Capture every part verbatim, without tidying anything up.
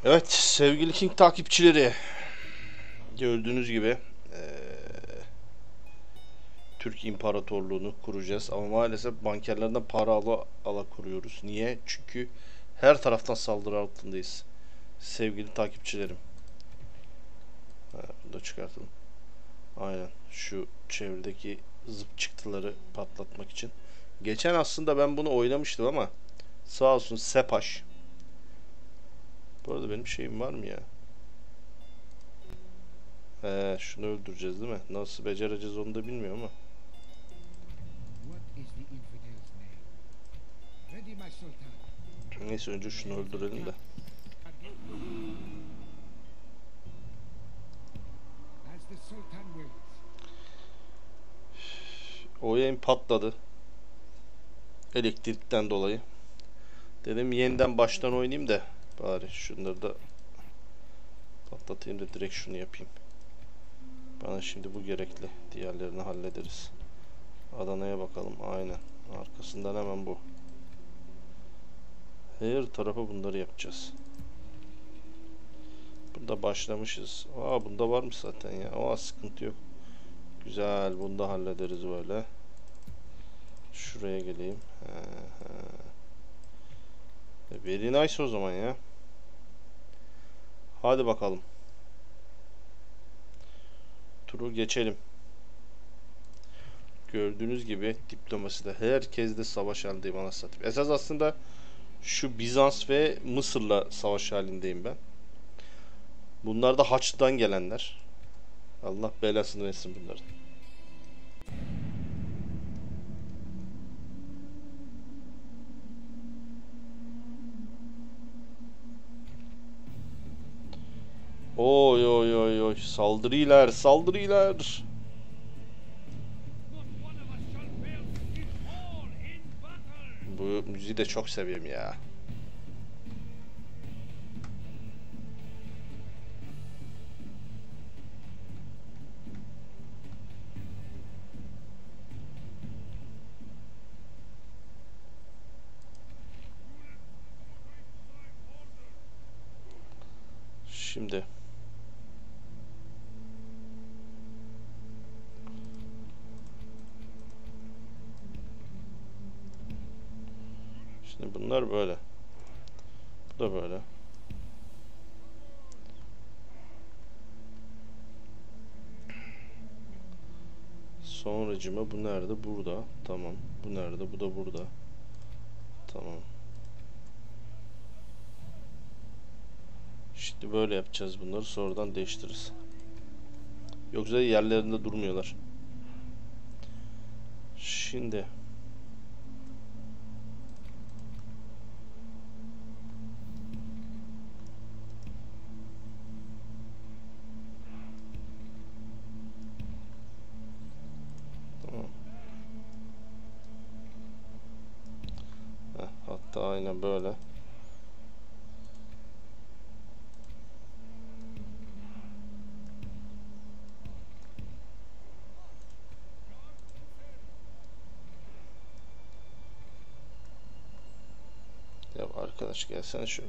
Evet sevgili King takipçileri, gördüğünüz gibi eee, Türk İmparatorluğunu kuracağız ama maalesef bankerlerden para ala ala kuruyoruz. Niye? Çünkü her taraftan saldırı altındayız. Sevgili takipçilerim. Ha, bunu da çıkartalım. Aynen şu çevredeki zıp çıktıları patlatmak için. Geçen aslında ben bunu oynamıştım ama sağ olsun Sepaş. Bu arada benim şeyim var mı ya? He, şunu öldüreceğiz değil mi? Nasıl becereceğiz onu da bilmiyorum ama. Neyse önce şunu öldürelim de. O yayın patladı. Elektrikten dolayı. Dedim yeniden baştan oynayayım da bari şunları da patlatayım da direkt şunu yapayım. Bana şimdi bu gerekli. Diğerlerini hallederiz. Adana'ya bakalım. Aynen. Arkasından hemen bu. Her tarafa bunları yapacağız. Bunda başlamışız. Aa bunda varmış zaten ya. Aa sıkıntı yok. Güzel. Bunu da hallederiz böyle. Şuraya geleyim. He, he. Very nice o zaman ya. Hadi bakalım. Turu geçelim. Gördüğünüz gibi diplomaside herkes de savaş halindeyim anasını satayım. Esas aslında şu Bizans ve Mısır'la savaş halindeyim ben. Bunlar da Haçlı'dan gelenler. Allah belasını versin bunların. Oy oy oy oy saldırılar saldırılar. Bu müziği de çok seviyorum ya. Şimdi Şimdi bunlar böyle. Bu da böyle. Sonracıma bu nerede? Burada. Tamam. Bu nerede? Bu da burada. Tamam. Şimdi böyle yapacağız bunları. Sonradan değiştiririz. Yoksa yerlerinde durmuyorlar. Şimdi tamam. Heh, hatta aynen böyle. Ya arkadaş gelsene şöyle.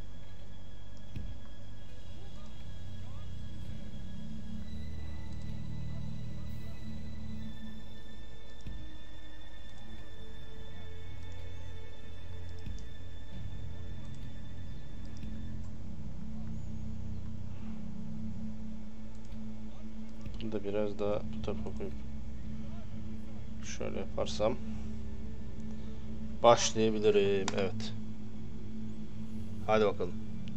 Bunu da biraz daha bu tarafa koyup şöyle yaparsam başlayabilirim. Evet. Hadi bakalım.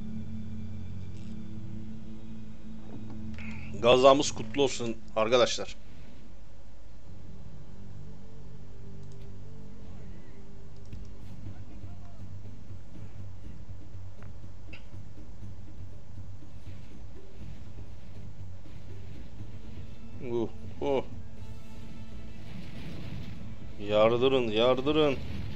Gazamız kutlu olsun arkadaşlar. Uh, uh. Yardırın, yardırın.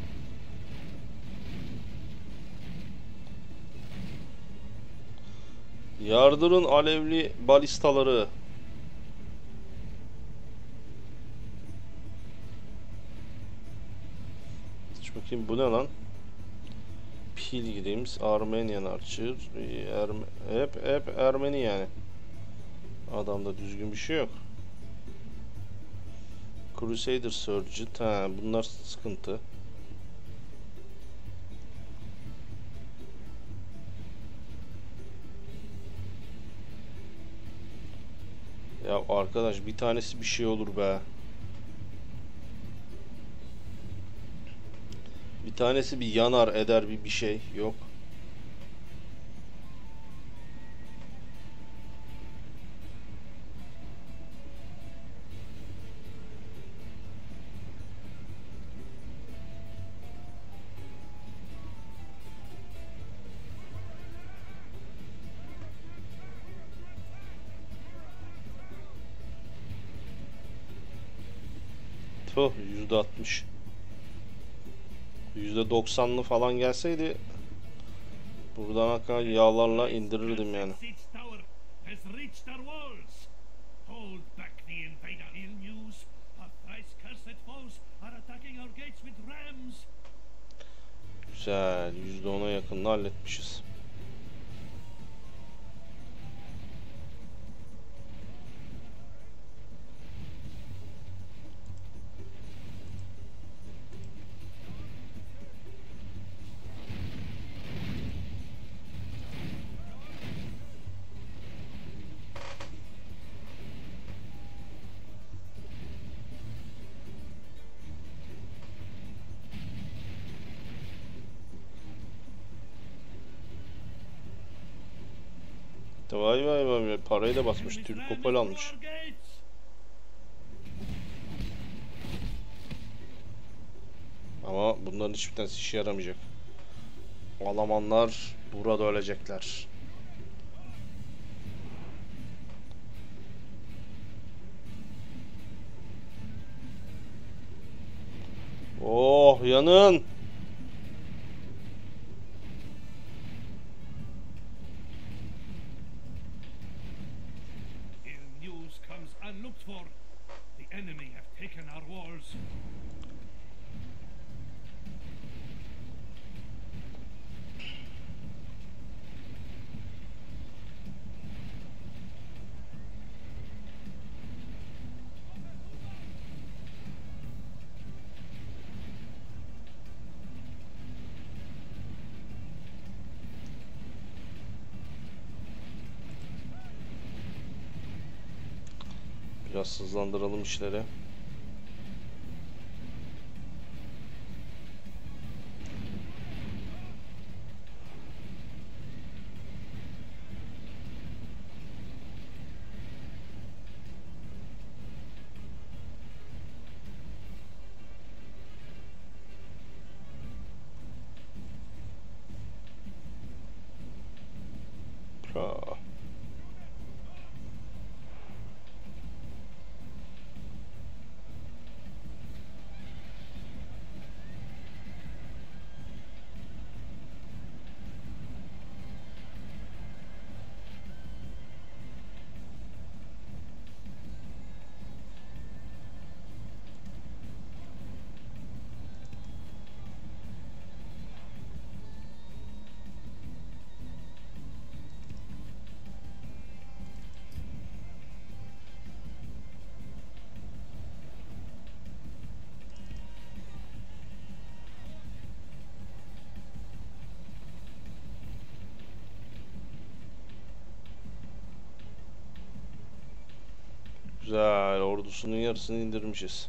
Yardırın alevli balistaları. Bakayım bu ne lan? Pilgrims, Armenian Archer, Erme hep hep Ermeni yani. Adamda düzgün bir şey yok. Crusader Surgeon, ha bunlar sıkıntı. Ya arkadaş bir tanesi bir şey olur be. Bir tanesi bir yanar eder bir bir şey yok. Tuh, yüzde altmış. yüzde doksanlı falan gelseydi buradan akan yağlarla indirirdim yani. Güzel, yüzde ona yakınını halletmişiz. Vay vay vay, parayı da basmış, Türk Kopal almış. Ama bunların hiçbir tanesi işe yaramayacak. Almanlar burada ölecekler. Oh yanın. Biraz hızlandıralım işleri. Ha. Güzel, ordusunun yarısını indirmişiz.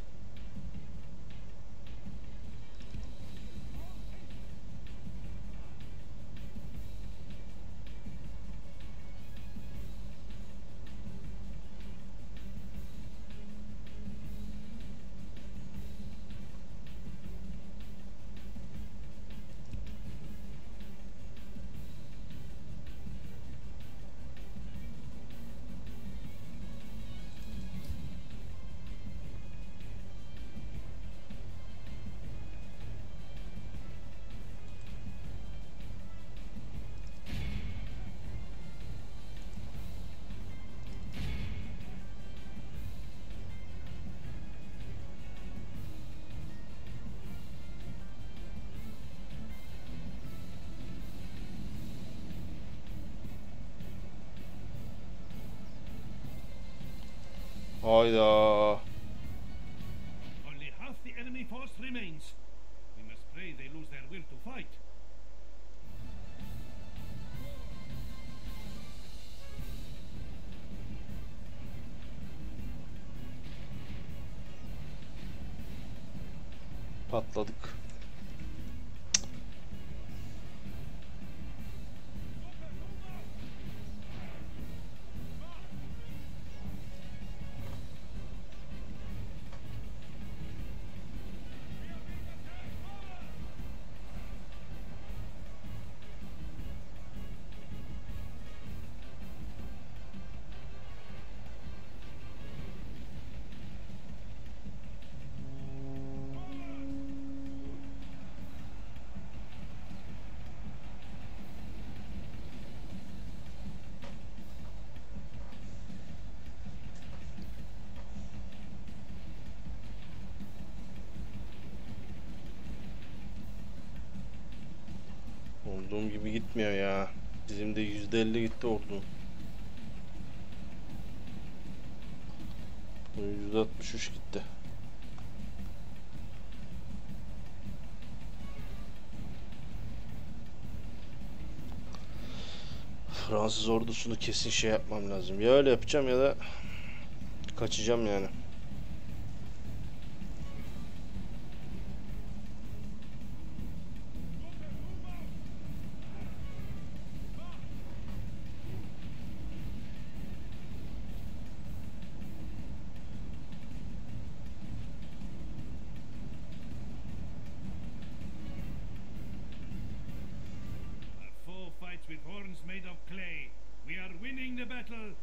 Hayda. Only half the enemy force remains. We must pray they lose their will to fight. Patladık. Olduğum gibi gitmiyor ya. Bizim de yüzde elli gitti ordum. yüzde altmış üç gitti. Fransız ordusunu kesin şey yapmam lazım. Ya öyle yapacağım ya da kaçacağım yani. With horns made of clay, we are winning the battle.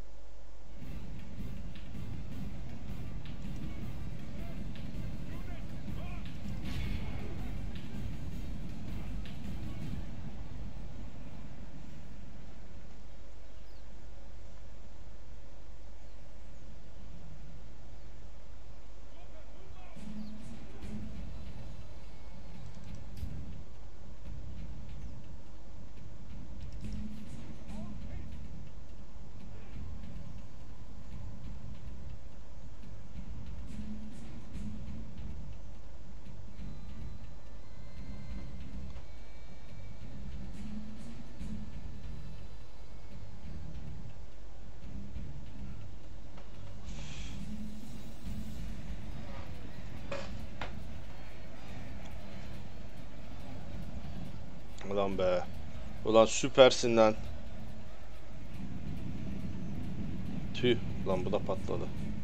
Ulan be. Ulan süpersin lan. Tüh. Lan bu da patladı.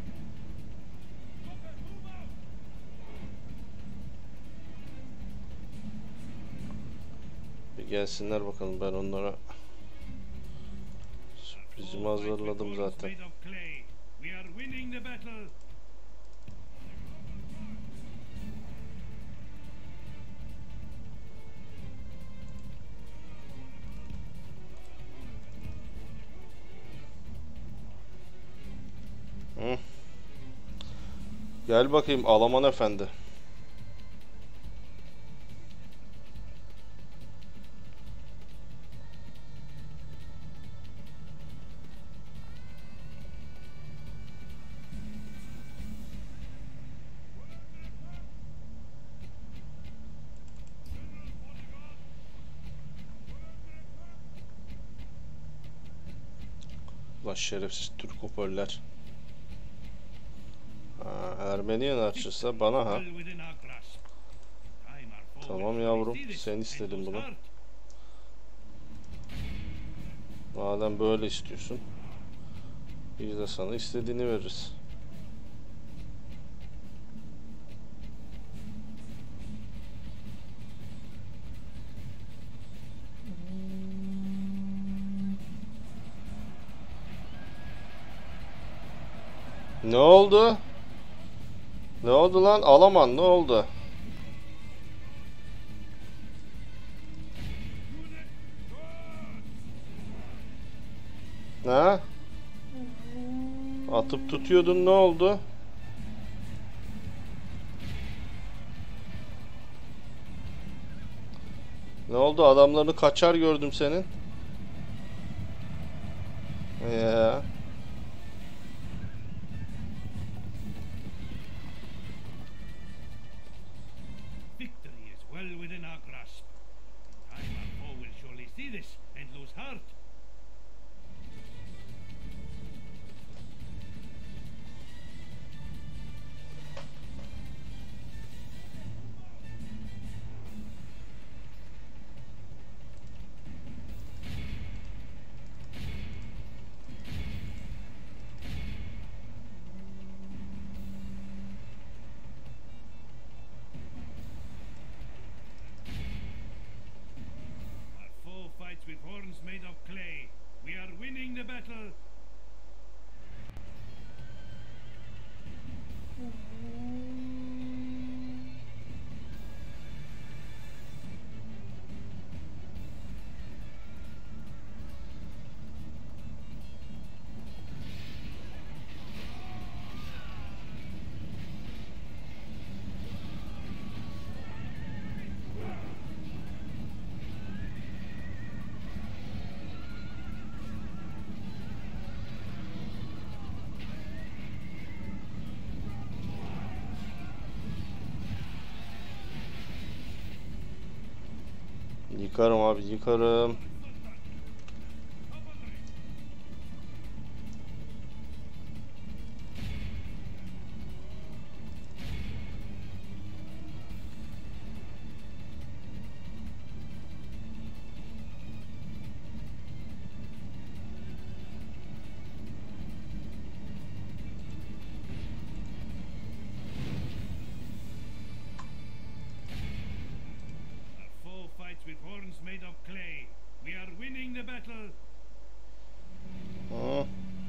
Bir gelsinler bakalım, ben onlara sürprizimi hazırladım zaten. Hı. Gel bakayım Alaman efendi. Ulan şerefsiz Türk hoparlörler. Ha, Ermeni yönetçisi bana ha. Tamam yavrum, sen istedin bunu. Madem böyle istiyorsun, biz de sana istediğini veririz. Ne oldu? Ne oldu lan? Alaman ne oldu? Ha? Atıp tutuyordun, ne oldu? Ne oldu? Adamlarını kaçar gördüm senin. Ya. Yıkarım abi, yıkarım. A foe fights with horns made of clay. We are winning the battle. Hı.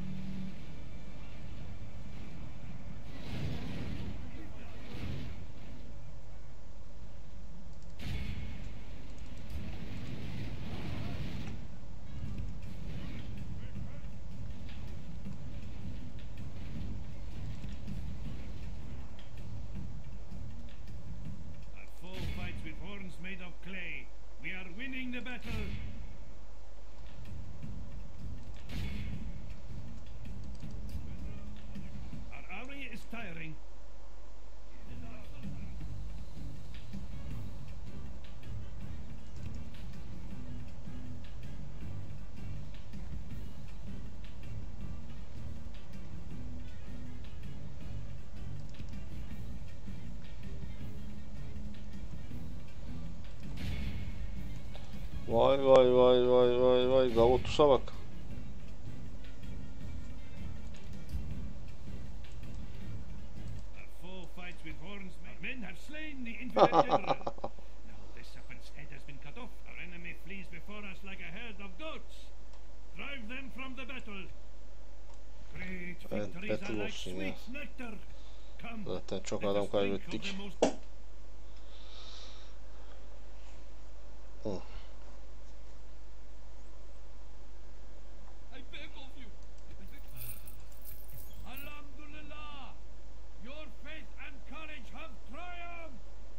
A foe fights with horns made of clay. We are winning the battle. Our army is tiring. Vay vay vay vay vay vay, Gavotus'a bak. A foe fights with horns made. Men have slain the infidel general. Now the serpent's head has been cut off. Our enemy flees before us like a herd of goats. Drive them from the battle. Great Evet, victories are battle like olsun ya. sweet nectar. Come, Zaten çok let adam us drink of kaybettik. the most- Hı. I beg of you. Alhamdulillah. Your faith and courage have triumphed.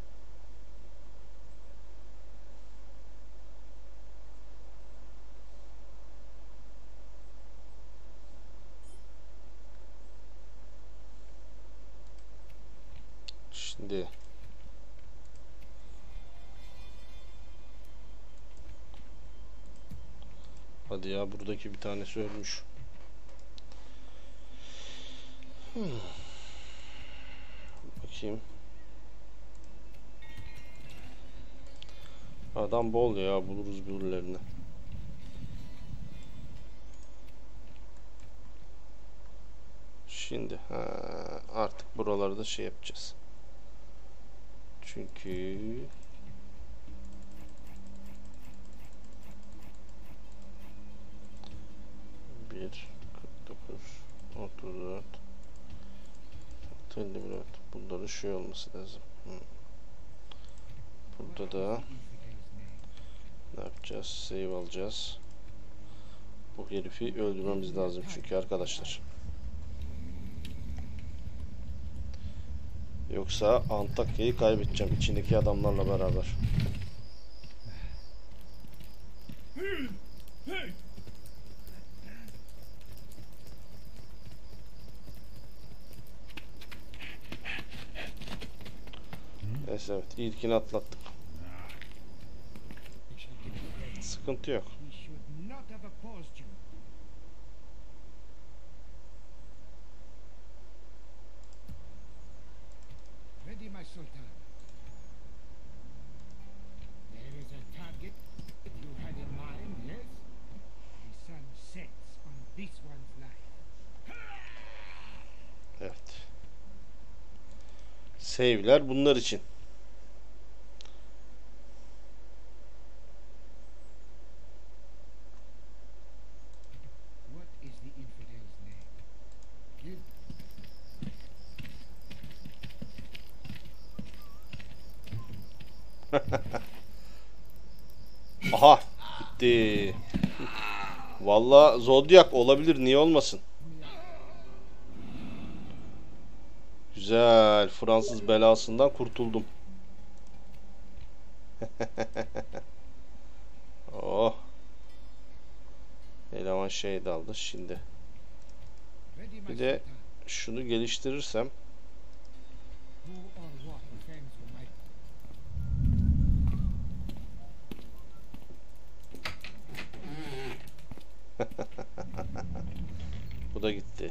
Şimdi hadi ya, buradaki bir tanesi ölmüş. Hmm. Bakayım. Adam bol ya, buluruz birilerini. Şimdi ha, artık buralarda şey yapacağız. Çünkü bir kırk dokuz otuz dört elli dört, bunların şey olması lazım. Hı. Burada da ne yapacağız? Save alacağız. Bu herifi öldürmemiz lazım çünkü arkadaşlar. Yoksa Antakya'yı kaybedeceğim içindeki adamlarla beraber. Neyse, evet, ilkini atlattık. Sıkıntı yok. He should not have opposed you. Ready, my sultan. There is a target you had in mind, yes? The sun sets on this one's life. Evet. Save'ler bunlar için. What is the infidel's name? Give Aha, bitti. Vallahi Zodiac olabilir, niye olmasın? Güzel, Fransız belasından kurtuldum. Oh. Eleman şey daldı şimdi. ready, my Bir de sultan. şunu geliştirirsem Who or what offends you, my Bu da gitti.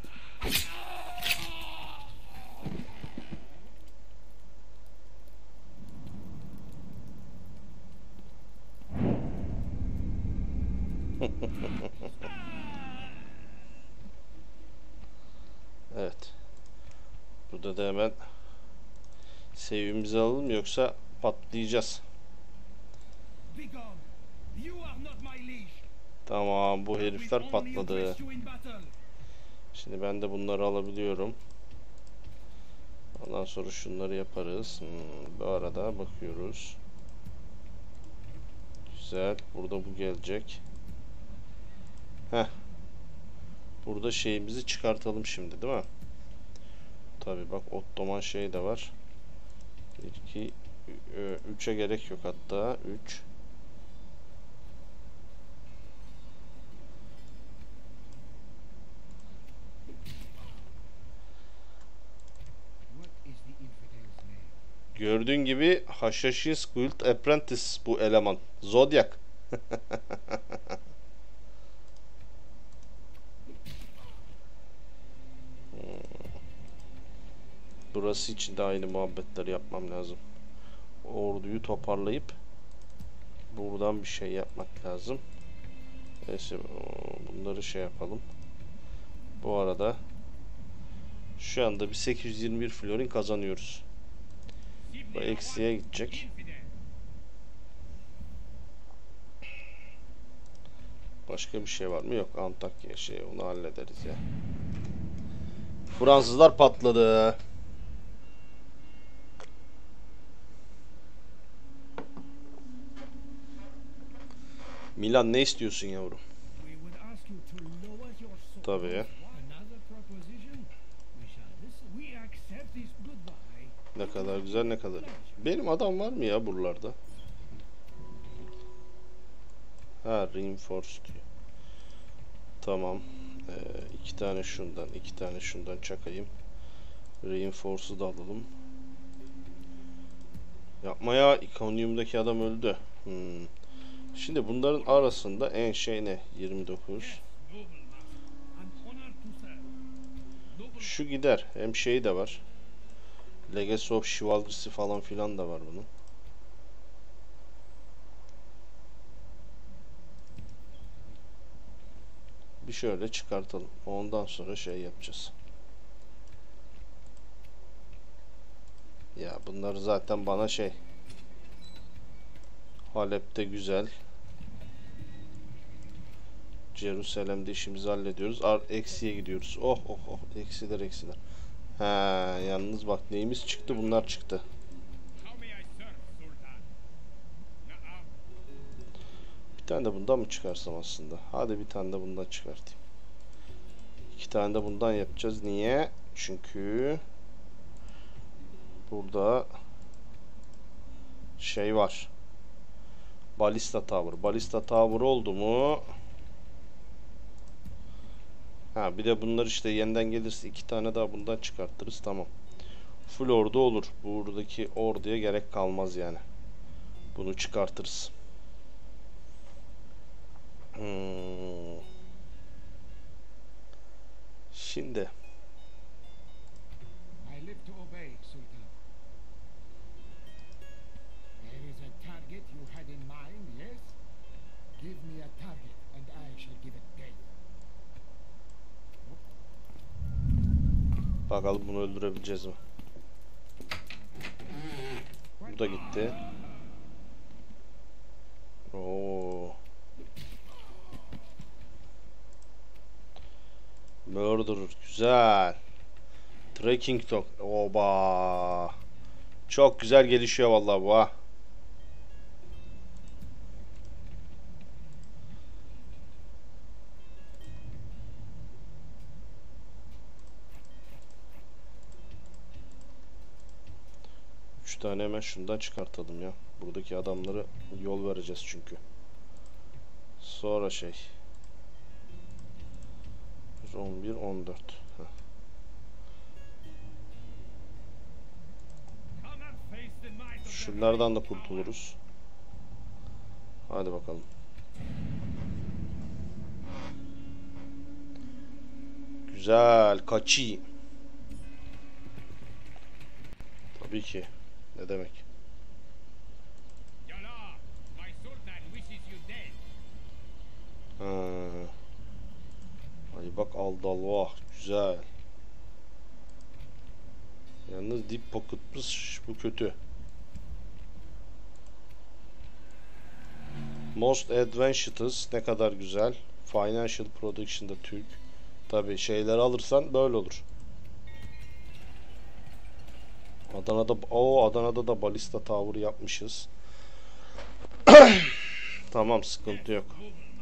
Evet. Burada da hemen save'imizi alalım yoksa patlayacağız. Tamam, bu herifler patladı. Şimdi ben de bunları alabiliyorum. Ondan sonra şunları yaparız. Hmm, bu arada bakıyoruz. Güzel. Burada bu gelecek. Heh. Burada şeyimizi çıkartalım şimdi, değil mi? Tabi bak, Ottoman şey de var. iki üçe gerek yok hatta. üç. Gördüğün gibi Hashishi's Guild Apprentice bu eleman. Zodiac. Burası için de aynı muhabbetleri yapmam lazım. Orduyu toparlayıp buradan bir şey yapmak lazım. Neyse, bunları şey yapalım. Bu arada şu anda bir sekiz yüz yirmi bir florin kazanıyoruz. Bu eksiye gidecek. Başka bir şey var mı? Yok. Antakya şey, onu hallederiz ya. Fransızlar patladı. Milan, ne istiyorsun yavrum? Tabii. Ne kadar güzel, ne kadar. Benim adam var mı ya buralarda? Ha, reinforce diyor. Tamam. Ee, iki tane şundan, iki tane şundan çakayım. Reinforce'u da alalım. Yapma ya, Iconium'daki adam öldü. Hmm. Şimdi bunların arasında en şey ne? yirmi dokuz. Şu gider. Hem şeyi de var. Legacy of Chivalry'si falan filan da var bunun. Bir şöyle çıkartalım. Ondan sonra şey yapacağız. Ya bunlar zaten bana şey. Halep'te güzel. Jerusalem'de işimizi hallediyoruz. Ar eksiye gidiyoruz. Oh oh oh. Eksiler eksiler. He, yalnız bak neyimiz çıktı, bunlar çıktı. Bir tane de bundan mı çıkarsam aslında? Hadi bir tane de bundan çıkartayım. İki tane de bundan yapacağız. Niye? Çünkü burada şey var. Balista Tower. Balista Tower oldu mu? Ha, bir de bunlar işte yeniden gelirse iki tane daha bundan çıkartırız. Tamam. Full ordu olur. Buradaki orduya gerek kalmaz yani. Bunu çıkartırız. Hmm. Şimdi. I live to obey, Sultan. There is a target you had in mind, yes? Give me a target and I shall give it death. Bakalım bunu öldürebileceğiz mi? Bu da gitti. Oo. Murderer güzel. Trekking Dog. Oba. Çok güzel gelişiyor vallahi bu ha. Üç tane hemen şundan çıkartalım ya. Buradaki adamları yol vereceğiz çünkü. Sonra şey. on bir on dört. Heh. Şunlardan da kurtuluruz. Hadi bakalım. Güzel. Kaçı. Tabii ki. Ne demek? Your lord, my sultan wishes you dead. Ha. Ay bak Aldalvah. Güzel. Yalnız Deep Pocket'mış. Bu kötü. Most Adventures ne kadar güzel. Financial Production'da Türk. Tabii şeyler alırsan böyle olur. Adana'da o Adana'da da balista tower yapmışız. Tamam, sıkıntı yok.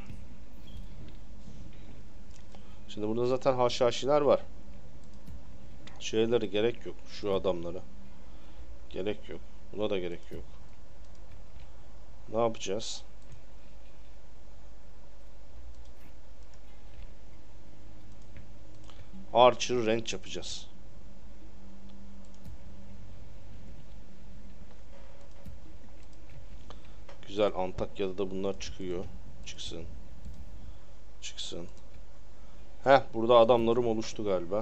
Şimdi burada zaten haşhaşiler var. Şeylere gerek yok. Şu adamlara. Gerek yok. Buna da gerek yok. Ne yapacağız? Archer range yapacağız. Güzel, Antakya'da da bunlar çıkıyor. Çıksın. Çıksın. Heh, burada adamlarım oluştu galiba.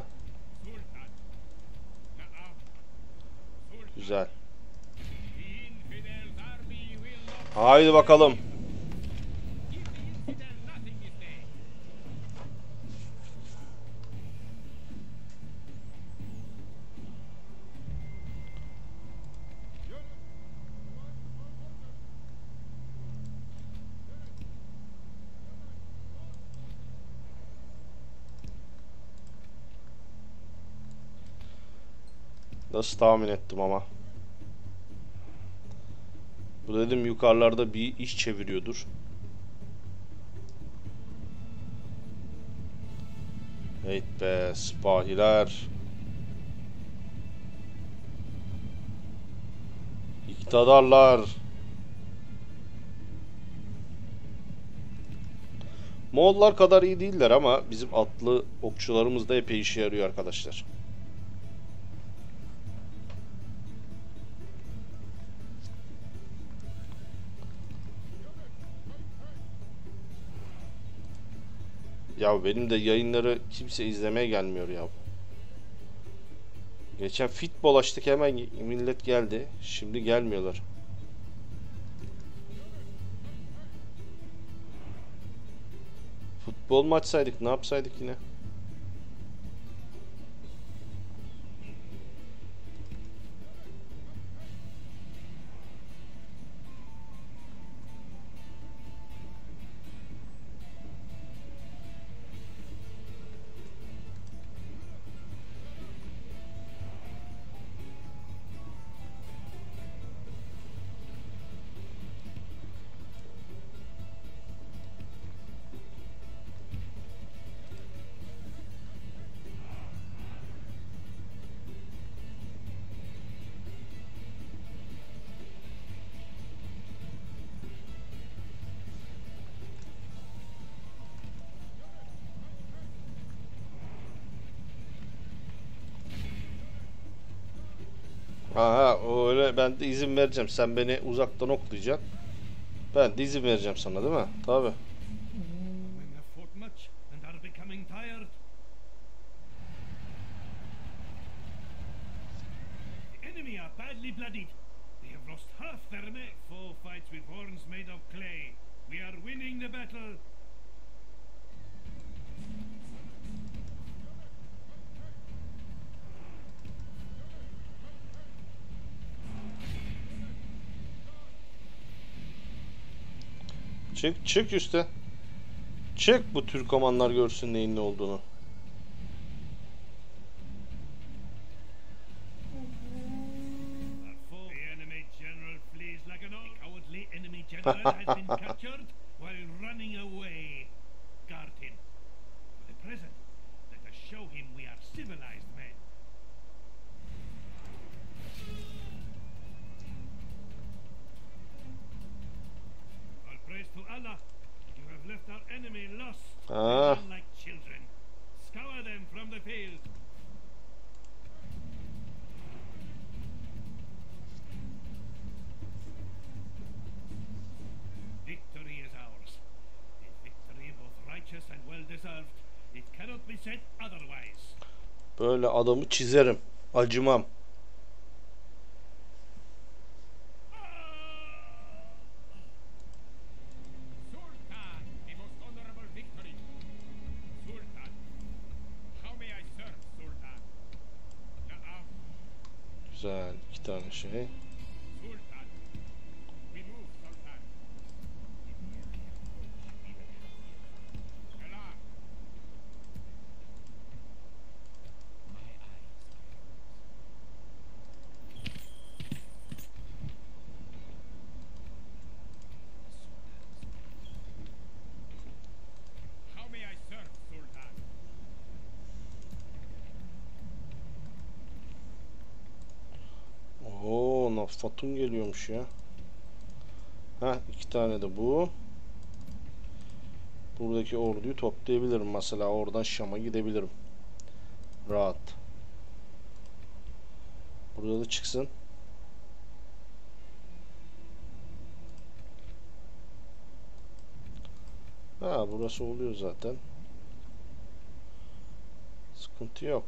Güzel. Haydi bakalım. Nasıl tahmin ettim ama. Bu dedim yukarılarda bir iş çeviriyordur. Evet be sipahiler. İktidarlar. Moğollar kadar iyi değiller ama bizim atlı okçularımız da epey işe yarıyor arkadaşlar. Ya benim de yayınları kimse izlemeye gelmiyor ya. Geçen futbol açtık, hemen millet geldi. Şimdi gelmiyorlar. Futbol mu açsaydık, ne yapsaydık yine? Aha, o öyle, ben de izin vereceğim. Sen beni uzaktan oklayacaksın. Ben de izin vereceğim sana, değil mi? Tabii. Men have fought much and are becoming tired. The enemy are badly bloodied. They have lost half their men. Foe fights with horns made of clay. We are winning the battle. Çık çık üste. Çık, bu Türkomanlar görsün neyin ne olduğunu. Our foe, the enemy general flees like an old. The cowardly enemy general has been captured while running away. Guard him. For the present, let us show him we are civilized men. All praise to Allah. You have left our enemy lost. Ah. Like children. Scour them from the field. Victory is Böyle adamı çizerim. Acımam. Sultan, a most honorable victory. Sultan, how may I serve, Sultan? Na'am, Güzel. iki tane şey. Sultan. We move, Sultan. Salam. How may I serve, Sultan? Oo, Nafatun geliyormuş ya. Ha, iki tane de bu. Buradaki orduyu toplayabilirim. Mesela oradan Şam'a gidebilirim. Rahat. Burada da çıksın. Ha, burası oluyor zaten. Sıkıntı yok.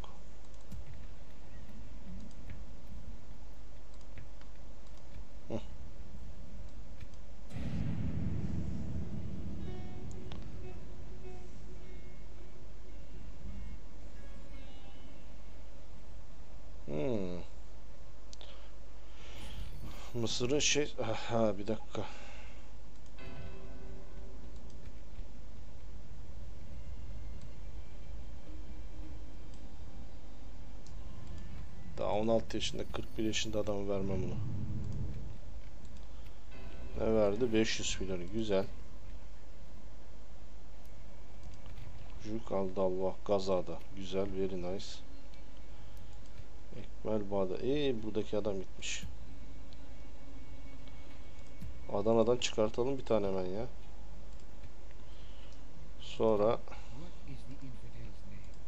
Hı. Hmm. Mısır'ın şey... Ha, bir dakika. Daha on altı yaşında, kırk bir yaşında adamı vermem bunu. Ne verdi? beş yüz filanı. Güzel. Juk Aldallah Gazada. Güzel. Very nice. Ekmel Bağda. Eee, buradaki adam gitmiş. Adana'dan çıkartalım bir tane hemen ya. Sonra What is the infidel's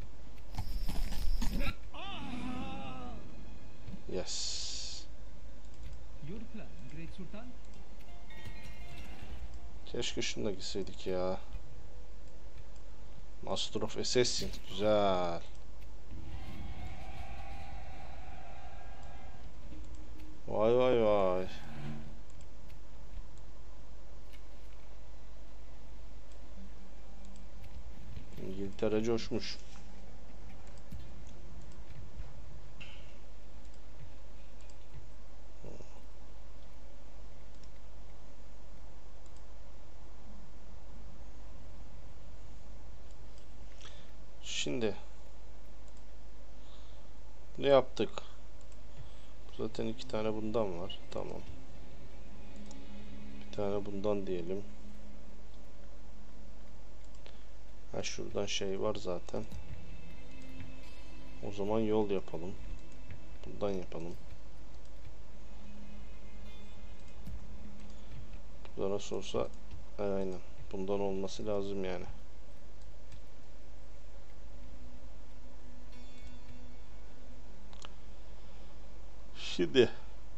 name? yes. Your plan, Great Sultan? Keşke şununla gitseydik ya. Master of Assassin. Güzel. Vay vay vay. İngiltere coşmuş. Şimdi ne yaptık? Zaten iki tane bundan var. Tamam. Bir tane bundan diyelim. Ha, şuradan şey var zaten. O zaman yol yapalım. Bundan yapalım. Bu da nasıl olsa aynen. Bundan olması lazım yani. Şimdi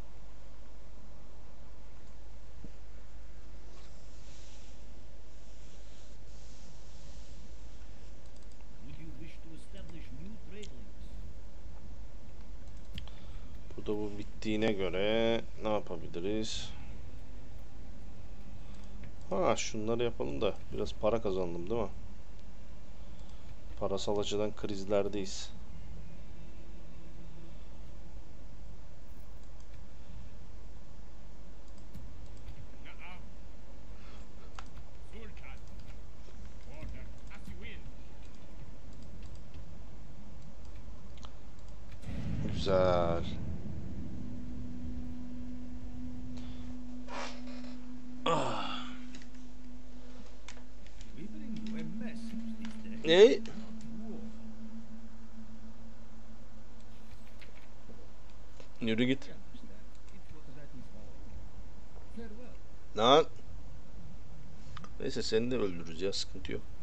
Would you wish to establish new trade links? bu da bu bittiğine göre ne yapabiliriz? Ha, şunları yapalım da biraz para kazandım değil mi? Parasal açıdan krizlerdeyiz. Na'am. Sultan. Order as you will. Güzel. We bring you a message this day. Ne? War. Yürü git. Understand. It was that is all. Farewell. Lan. Neyse seni de öldürürüz ya, sıkıntı yok.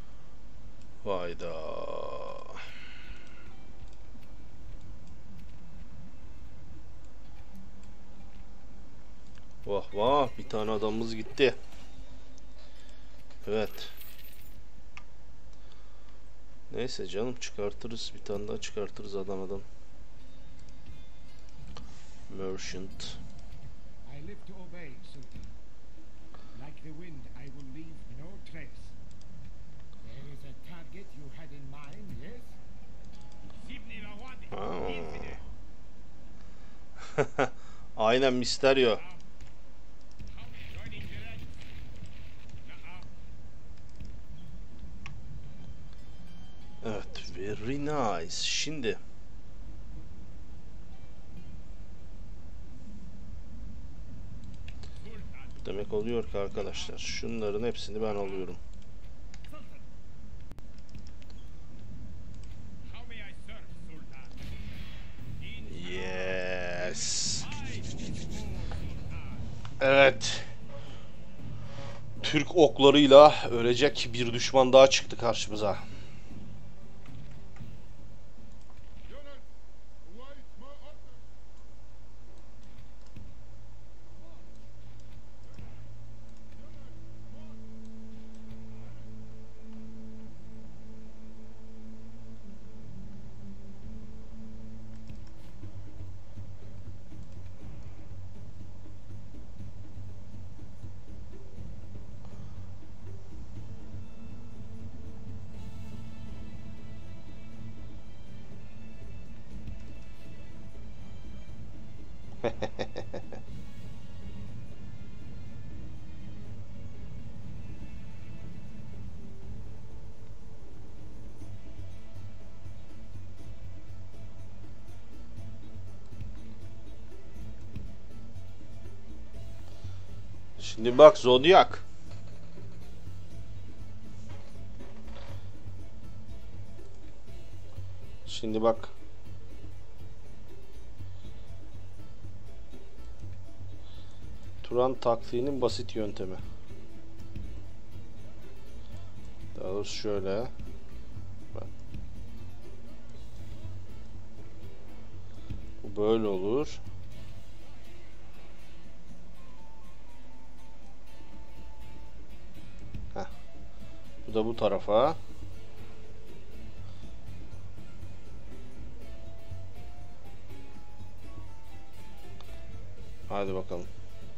Vayda. Vah vah, bir tane adamımız gitti. Evet. Neyse canım, çıkartırız. Bir tane daha çıkartırız Adana'dan. Merchant. I live to obey, Sultan. Like the wind, I will leave no trace. There is a target you had in mind, yes? سيبني روادي. Aa. infidel. Aynen Mysterio. How? Joining the ranks. Nuh-uh. Evet, very nice. Şimdi Sultan. demek oluyor ki arkadaşlar, şunların hepsini ben alıyorum. Sultan. How may I serve, Sultan? In Yes. I, Sultan. Evet. Türk oklarıyla ölecek bir düşman daha çıktı karşımıza. Şimdi bak Zodiac. Şimdi bak. Turan taktiğinin basit yöntemi. Daha doğrusu şöyle. Bak. Bu böyle olur. Heh. Bu da bu tarafa. Hadi bakalım.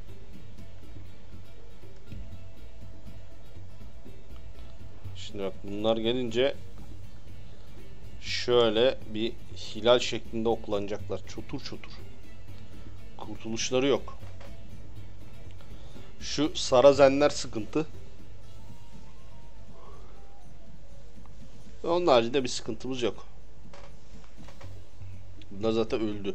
Şimdi bak, bunlar gelince şöyle bir hilal şeklinde oklanacaklar. Çotur çotur. Kurtuluşları yok. Şu Sarazenler sıkıntı. Onun haricinde bir sıkıntımız yok. Bunlar zaten öldü.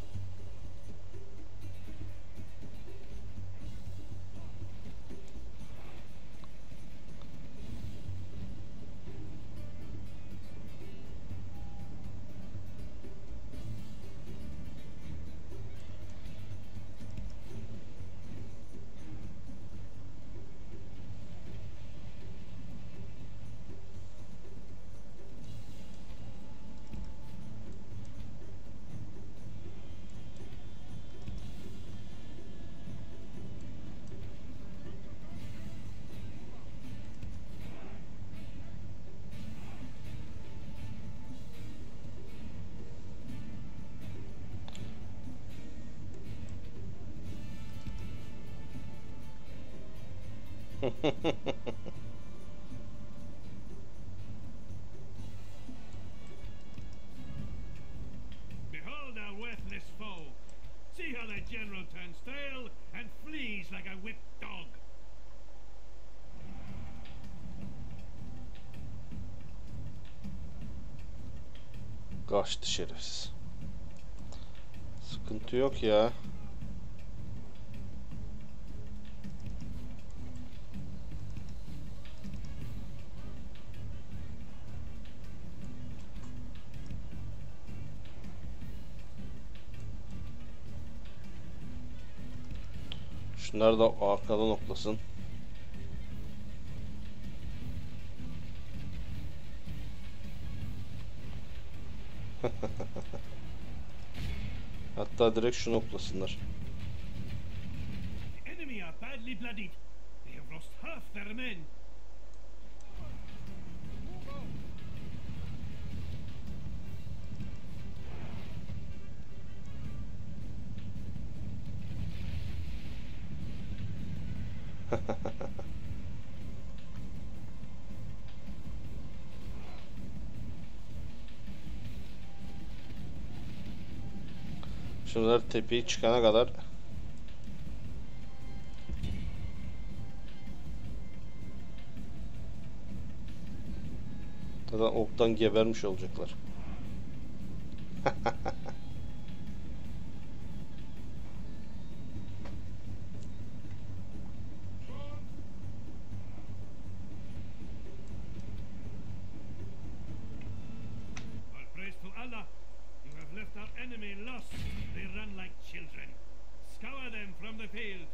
Behold our worthless foe. See how the general turns tail and flees like a whipped dog. Kaçtı şerefsiz. Sıkıntı yok ya. Şunlar da arkadan oklasın. Hatta direkt şunu oklasınlar. The badly bloodied. They have lost half their men. Şunlar tepeyi çıkana kadar zaten oktan gebermiş olacaklar. All praise to Allah. You have left our enemy lost. They run like children. Scour them from the field.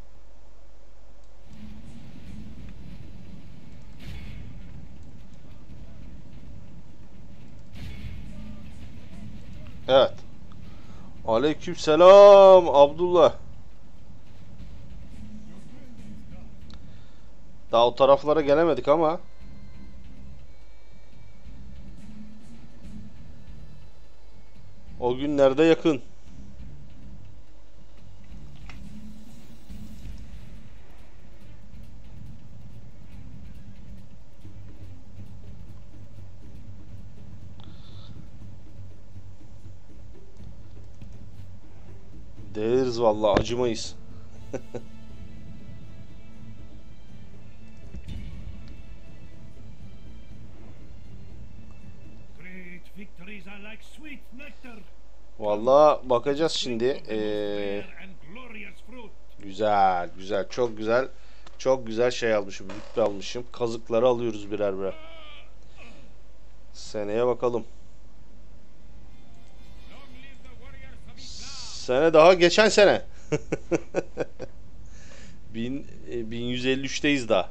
Evet. Aleykümselam Abdullah. Daha o taraflara gelemedik ama o günlerde yakın. Değeriz vallahi, acımayız. Great victories are like sweet nectar. Vallahi bakacağız şimdi. Ee, And glorious fruit. güzel, güzel, çok güzel. Çok güzel şey almışım, rütbe almışım. Kazıkları alıyoruz birer birer. Seneye bakalım. Long live the warriors of Islam. Sene daha geçen sene. Bin, e, bin yüz elli üçteyiz daha.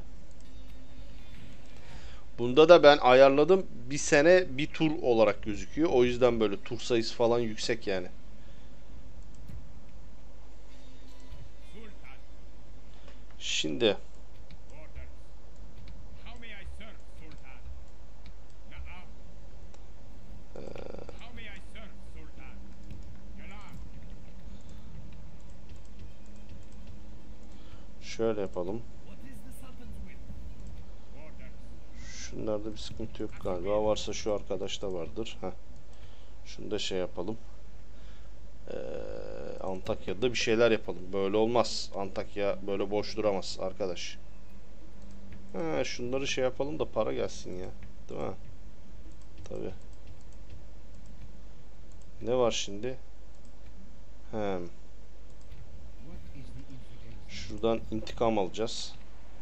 Bunda da ben ayarladım. Bir sene bir tur olarak gözüküyor. O yüzden böyle tur sayısı falan yüksek yani. Sultan. Şimdi Orders. How may I serve, Sultan? Na'am. How may I serve, Sultan? Kalam. şöyle yapalım. What is the Sultan's will? Orders. Şunlarda bir sıkıntı yok galiba. Varsa şu arkadaşta vardır. Heh. Şunu da şey yapalım. Ee, Antakya'da bir şeyler yapalım. Böyle olmaz. Antakya böyle boş duramaz arkadaş. Ha, şunları şey yapalım da para gelsin ya. Değil mi? Tabii. Ne var şimdi? Hem. What is the infidel? Şuradan intikam alacağız.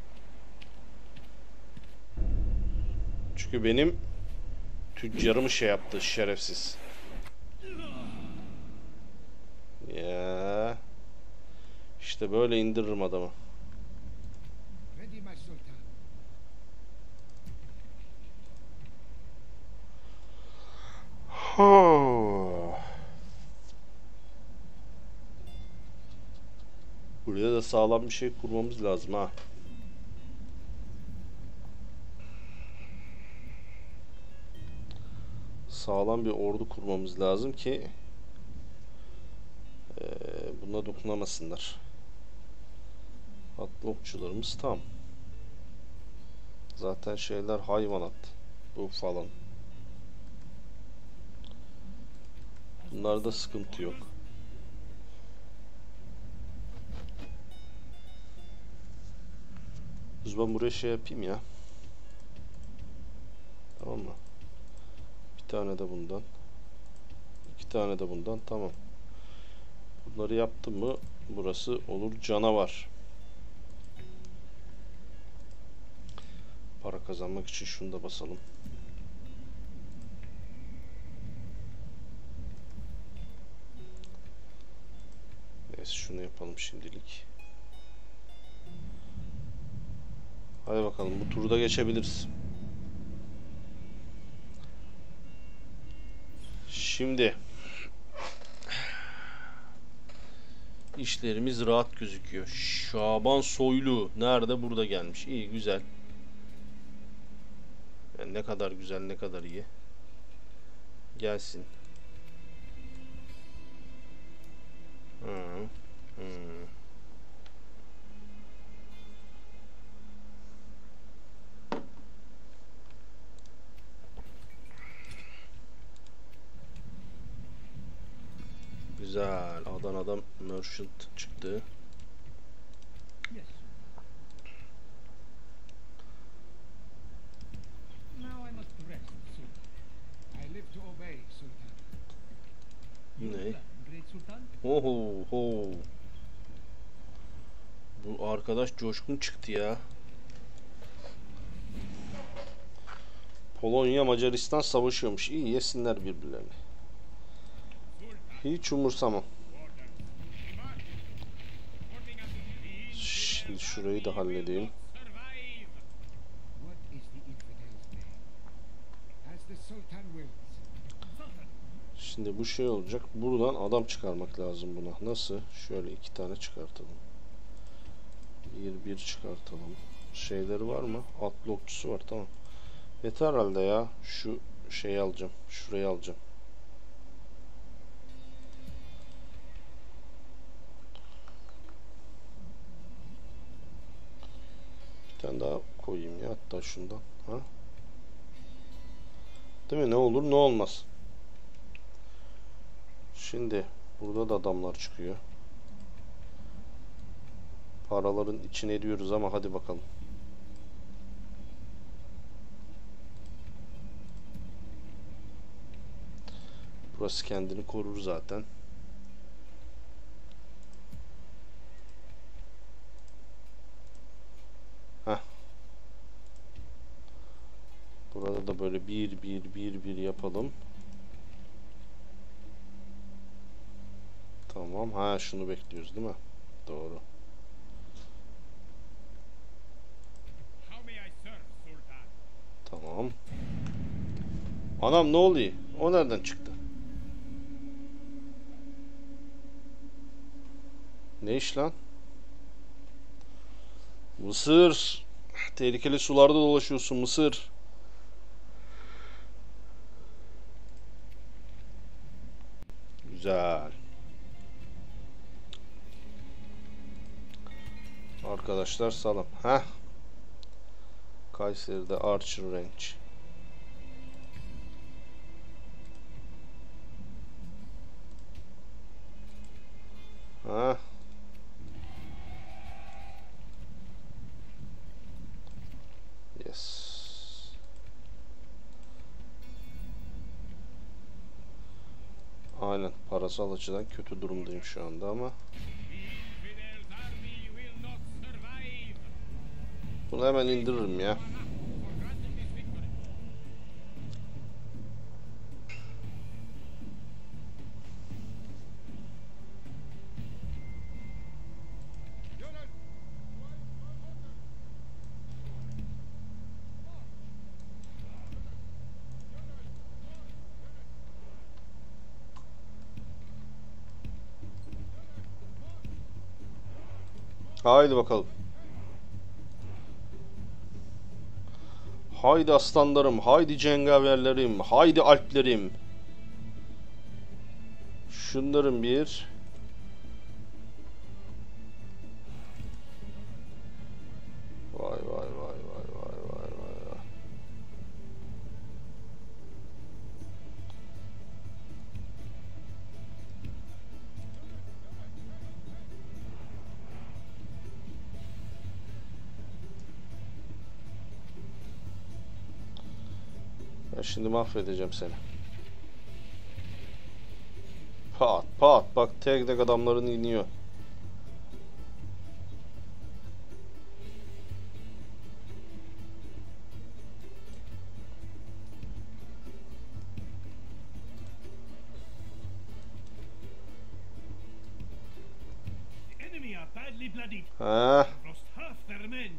Çünkü benim tüccarımı şey yaptı şerefsiz. Ya. İşte böyle indiririm adamı. Ready, my Sultan. Buraya da sağlam bir şey kurmamız lazım ha. Sağlam bir ordu kurmamız lazım ki e, buna dokunamasınlar. Atlı okçularımız tam. Zaten şeyler hayvanat. Bu falan. Bunlarda sıkıntı yok. Ben buraya şey yapayım ya. Tamam mı? Bir tane de bundan. İki tane de bundan. Tamam. Bunları yaptım mı burası olur canavar. Para kazanmak için şunu da basalım. Neyse şunu yapalım şimdilik. Hadi bakalım bu turda geçebiliriz. Şimdi İşlerimiz rahat gözüküyor. Şaban Soylu nerede? Burada gelmiş. İyi, güzel. Yani ne kadar güzel, ne kadar iyi. Gelsin. Hı. Hı. Güzel. Adana'dan merchant çıktı. Yes. Now I must rest, Sultan. I live to obey, Sultan. Ne? Great Sultan. Oho ho. Bu arkadaş coşkun çıktı ya. Polonya Macaristan savaşıyormuş. İyi, yesinler birbirlerini. Hiç umursamam. Şimdi şurayı da halledeyim. What is the infidel's name? As the Sultan wills. Şimdi bu şey olacak. Buradan adam çıkarmak lazım buna. Nasıl? Şöyle iki tane çıkartalım. Bir bir çıkartalım. Şeyleri var mı? Atlı okçusu var. Tamam. Yeter herhalde ya. Şu şeyi alacağım. Şurayı alacağım. Bir tane daha koyayım ya. Hatta şundan. Ha? Değil mi? Ne olur ne olmaz. Şimdi burada da adamlar çıkıyor. Paraların içine ediyoruz ama hadi bakalım. Burası kendini korur zaten. Heh. Burada da böyle bir bir bir bir yapalım. Tamam. Ha, şunu bekliyoruz değil mi? Doğru. How may I serve, Sultan? Tamam. Anam, ne oluyor? O nereden çıktı? Ne iş lan? Mısır. Tehlikeli sularda dolaşıyorsun Mısır. Güzel. Arkadaşlar salım. Heh. Kayseri'de Archer Range. Ha. Yes. Aynen, parasal açıdan kötü durumdayım şu anda ama The infidel's army will not survive. bunu hemen indiririm ya. For granting this victory. Haydi bakalım. Haydi aslanlarım, haydi cengaverlerim, haydi alplerim. Şunların bir. Vay vay vay vay vay vay vay vay. Ben şimdi mahvedeceğim seni. Pat pat, bak tek tek adamların iniyor. The enemy are badly bloodied. Ha, Lost half their men.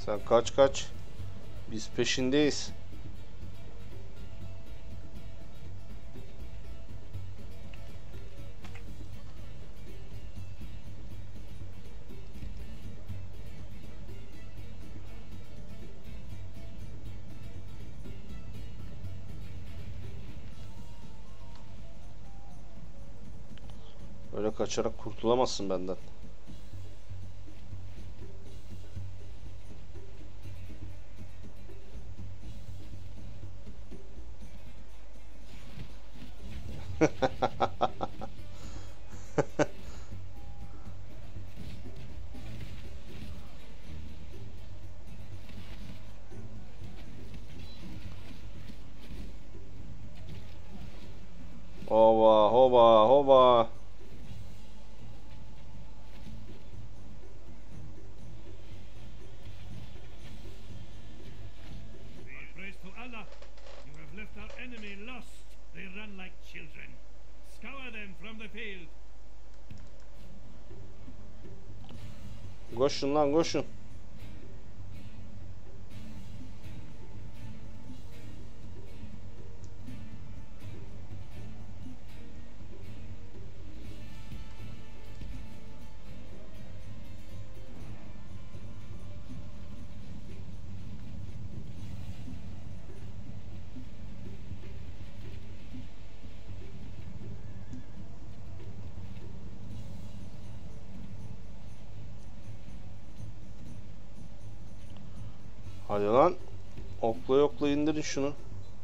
Sen kaç kaç. Biz peşindeyiz. Öyle kaçarak kurtulamazsın benden. Hoba hoba hoba. All praise to Allah. You have left our enemy lost. They run like children. Scour them from the field. Koşun lan koşun. Hadi lan. Okla yokla indirin şunu.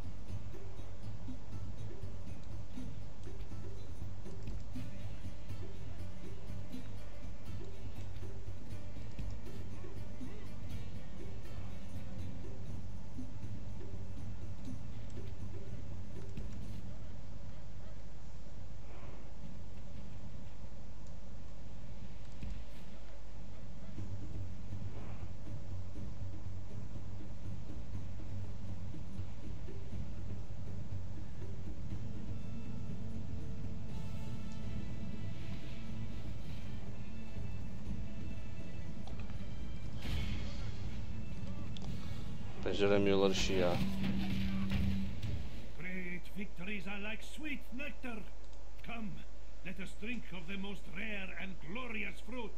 Beceremiyorlar işi ya. Great victories are like sweet nectar. Come, let us drink of the most rare and glorious fruit.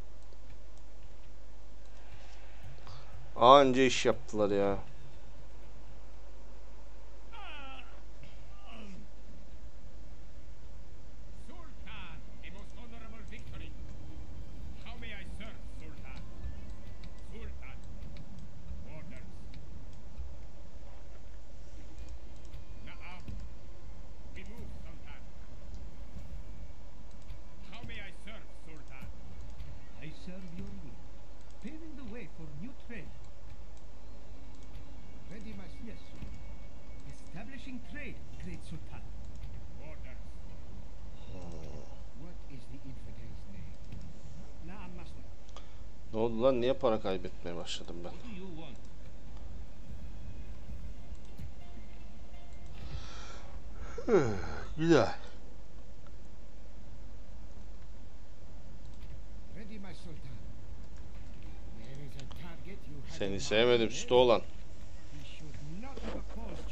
Anca iş yaptılar ya. Sultan, a most honorable victory. How may I serve, Sultan? Sultan, orders. Na'am. We move, Sultan. How may I serve, Sultan? I serve your will, paving the way for new trade. Ready, my Yes, sir. Establishing trade, great Sultan. orders. What is the infidel's name? Na'am, master. Ne oldu lan? Niye para kaybetmeye başladım ben? What do you want? Güzel. Ready, my Sultan. There is a target you have in Seni mind, sevmedim yes? sütü olan. He should not have opposed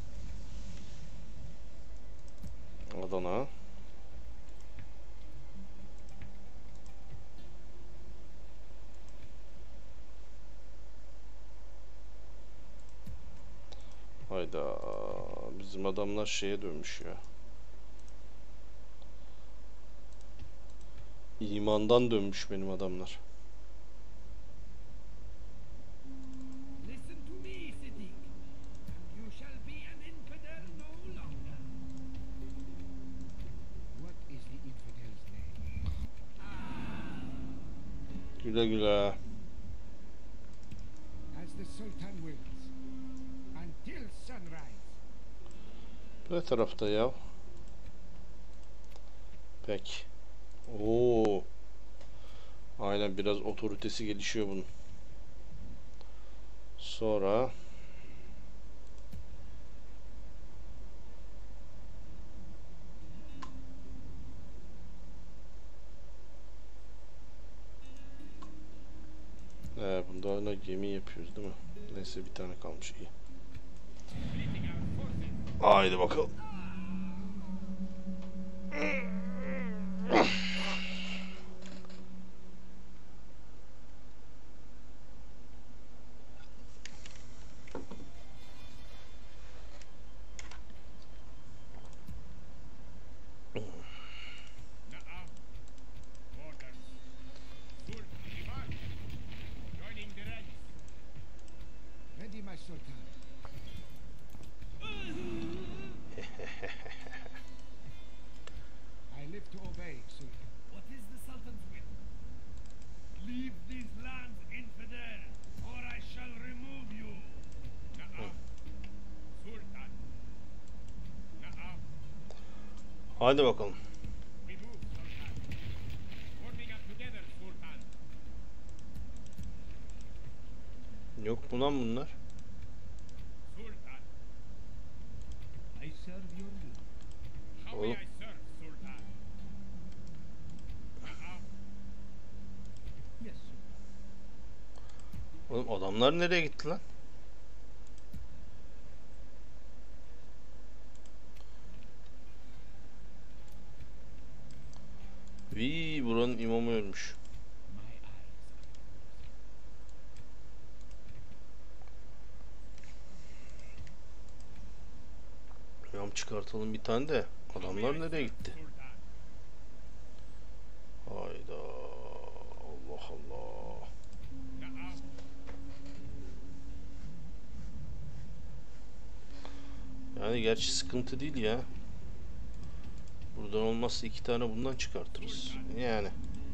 you. Adana. Hayda. Bizim adamlar şeye dönmüş ya. İmandan dönmüş benim adamlar. Listen to me, Siddiq, and you shall be an infidel no longer. What is the infidel's name? Güle güle. As the Sultan wills. Until sunrise. Ne tarafta ya? Pek. Oo. Aynen biraz otoritesi gelişiyor bunun. Sonra Ee, bunda ne Gemi yapıyoruz değil mi? Neyse bir tane kalmış, iyi. Haydi bakalım. Na'am. Orders. Sultan Ivan. Joining the ranks. Ready, my sultan. I live to obey, sultan. What is the Sultan's will? Leave these lands, infidel, or I shall remove you. Na'am. Sultan. Na'am. Haydi bakalım. We move, Sultan. Forming up together, Sultan. Yok mu lan bunlar? Sultan. I serve your will. How Oğlum. may I serve, Sultan? Na'am. Yes, sir. Oğlum adamlar nereye gitti lan? Vii, buranın imamı ölmüş. My eyes İmam çıkartalım bir tane de. Adamlar nereye gitti? Sultan. Hayda. Allah Allah. Na'am. Yani gerçi sıkıntı değil ya. Buradan olmazsa iki tane bundan çıkartırız. Yani.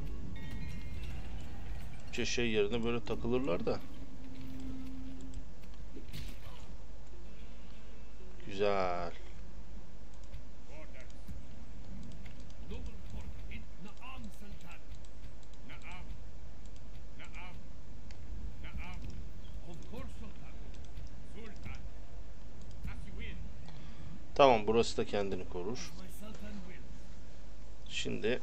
Bir şey yerine böyle takılırlar da. Güzel. Orders. Noble court in Na'am, Sultan. Na'am. Na'am. Na'am. Of course, Sultan. Sultan. As you will. Tamam, burası da kendini korur. My Sultan will. Şimdi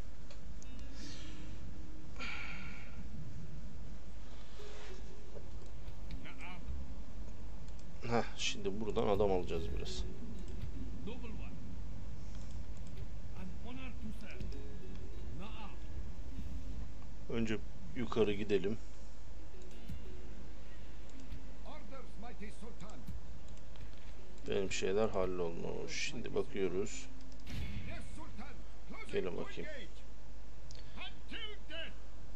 Na'am. heh, şimdi buradan adam alacağız biraz. Noble one. An honor to serve. Na'am. Önce yukarı gidelim. orders, mighty sultan. Benim şeyler hallolmuş. Şimdi bakıyoruz. Yes, sultan. Closing Gelin to bakayım. engage. Until death.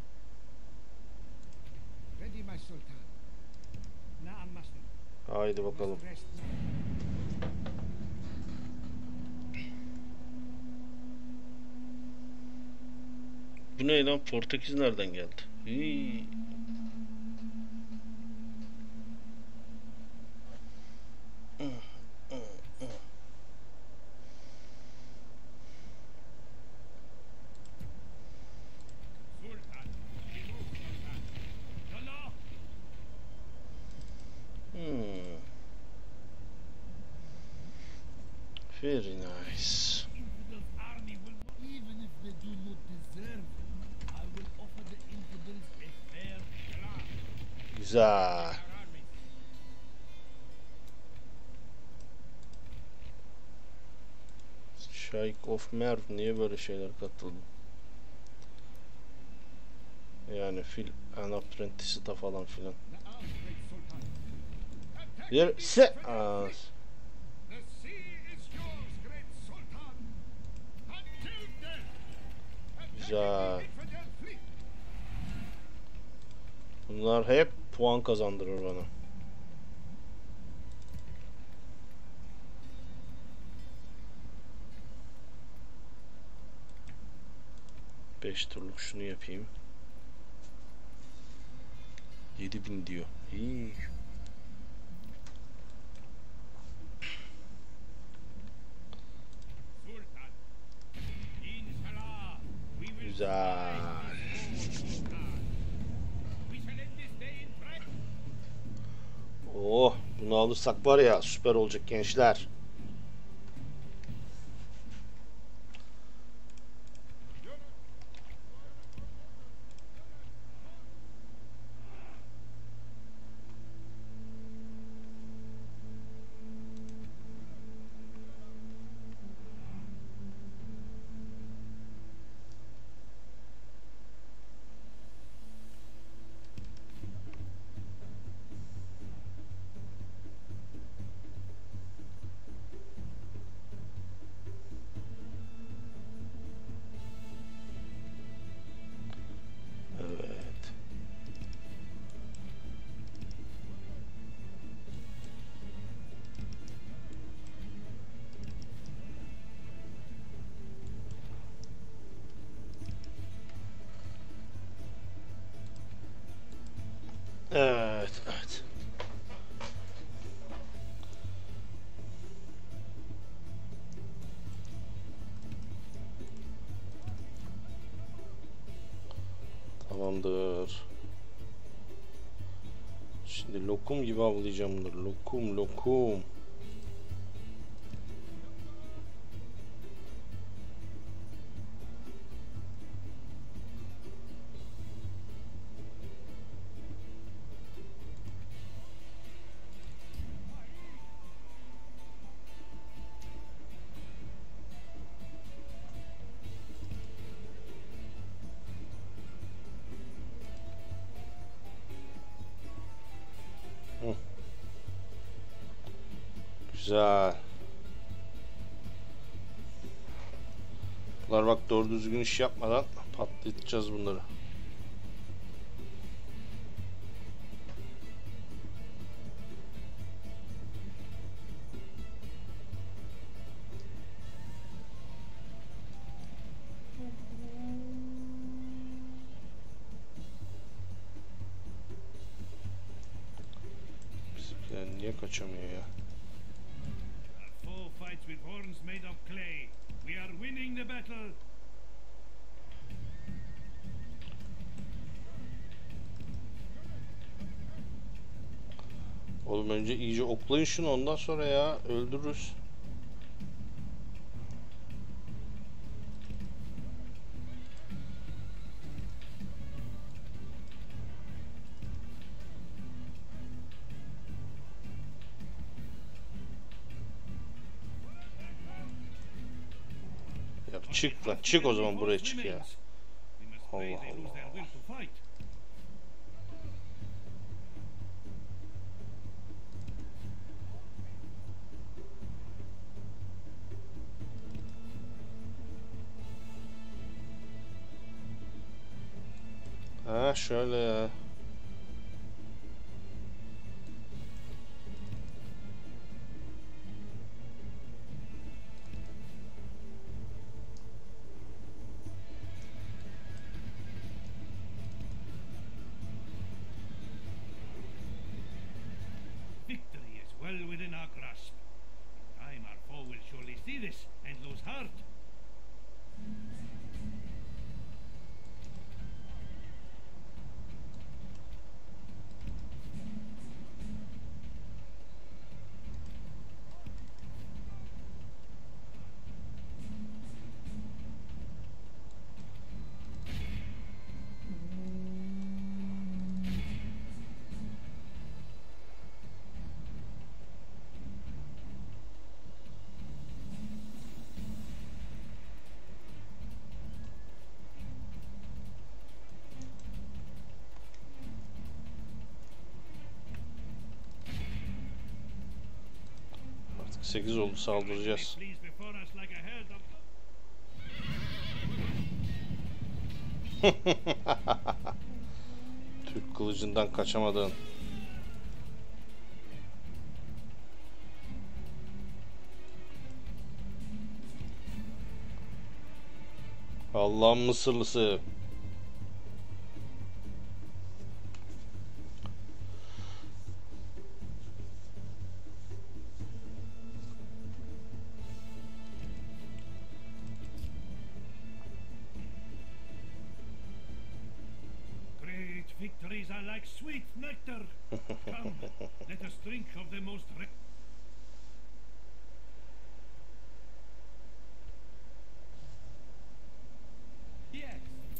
Ready, my sultan. Na'am, master. Haydi bakalım. Must rest now. Bu ne lan? Portekiz nereden geldi? Hii. Sultan. Remove, Sultan. The law. Hmm. Very nice. Infidels' army will not, even if they do not deserve it. I will offer the infidels a fair trial. Güzel. Our armies. Shaykh of Merv niye böyle şeyler katıldı? Yani fil an apprentice'i da falan filan. Na'am, great sultan. Attack Yer the se infidel Aa, fleet. The sea is yours, great sultan. Until death. Attack Güzel. the infidel fleet. bunlar hep puan kazandırır bana. Beş turluk şunu yapayım. Yedi bin diyor. İyi. Sultan. Inshallah. We will Güzel. Sultan. We shall end this day in triumph. Oh, bunu alırsak var ya süper olacak gençler. Tamamdır. Şimdi lokum gibi avlayacağım bunları. Lokum lokum. Güzel. Bunlar bak doğru düzgün iş yapmadan patlatacağız bunları. Bizimkiler niye kaçamıyor ya? Our foe fights with horns made of clay. We are winning the battle. Oğlum önce iyice oklayın şunu, ondan sonra ya öldürürüz. Ya çık lan, çık o zaman buraya çık ya. We must pray Allah they lose their will to fight. Ha şöyle ya. Victory is well within our grasp. In time our foe will surely see this and lose heart. Artık sekiz oldu, saldıracağız. Flees before us like a herd of Türk kılıcından kaçamadın. Allah'ın Mısırlısı. Great victories are like sweet nectar. Come, let us drink of the most re- Yes.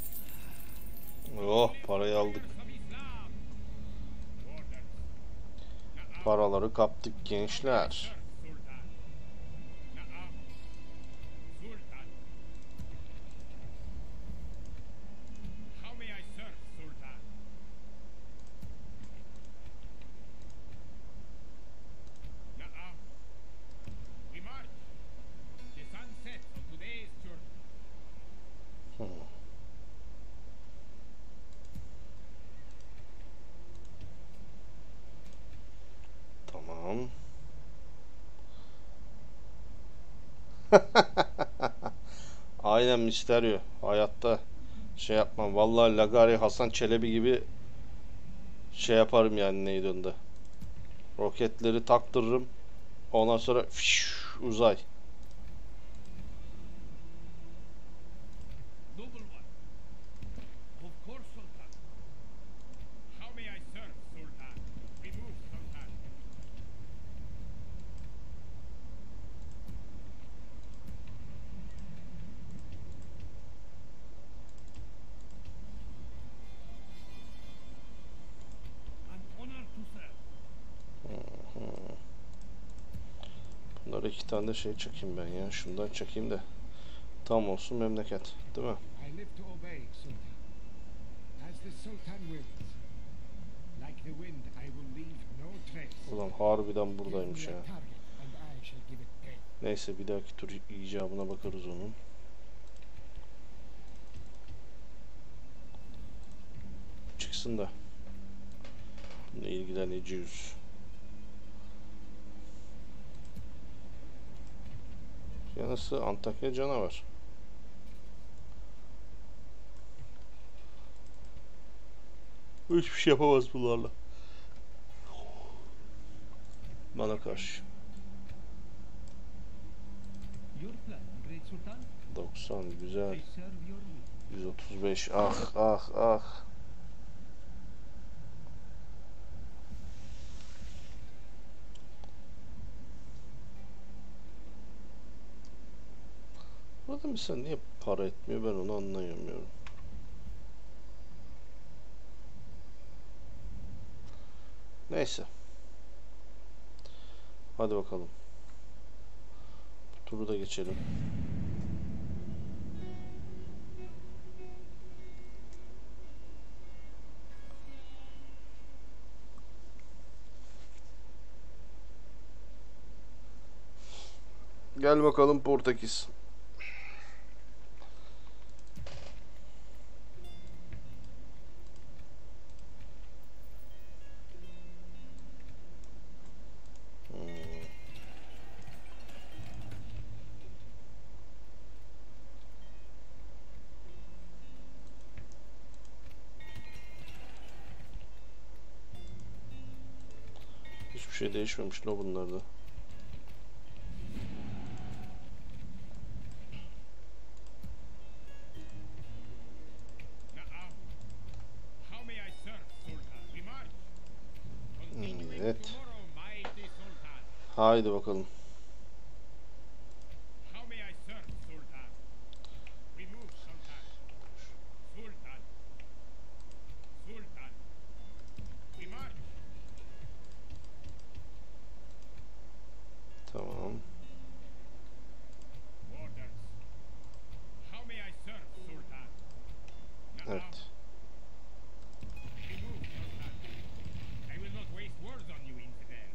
Oh, parayı aldık. Of Islam. Orders. Paraları kaptık gençler. Sultan. Naam. Sultan. How may I serve, Sultan? Naam. We march. The sun sets on today's journey. Hmm. Tamam. Aynen Misterio. Hayatta şey yapmam. Vallahi Lagari Hasan Çelebi gibi şey yaparım yani, neydi onda. Roketleri taktırırım. Ondan sonra fiş, uzay. Noble one. Of course, Sultan. iki tane de şey çekeyim ben ya. Şundan çekeyim de tam olsun memleket, değil mi? I live to obey, Sultan. As the Sultan wills. Like the wind, I will leave no trace. Ulan harbiden Give buradaymış me ya. a target, and I shall give it death. Neyse bir dahaki tur icabına bakarız onun. Çıksın da. Bununla ilgileneceğiz. Yanısı Antakya canavar. Hiçbir şey yapamaz bunlarla. Bana karşı. Your plan, Great Sultan. doksan güzel. I serve your will. yüz otuz beş ah ah ah. Burada mesela niye para etmiyor, ben onu anlayamıyorum. Neyse. Hadi bakalım. Bu turu da geçelim. Gel bakalım Portekiz. Hiçbir şey değişmemiş ne bunlarda. Na'am. How may I serve, Sultan? We march. Continuing Evet. tomorrow, mighty Sultan. Haydi bakalım. How may I serve, Sultan? We move, Sultan. Sultan. Sultan. We march. Tamam. Orders. How may I serve, Sultan? Na'am. Evet. We move, Sultan. I will not waste words on you, infidel.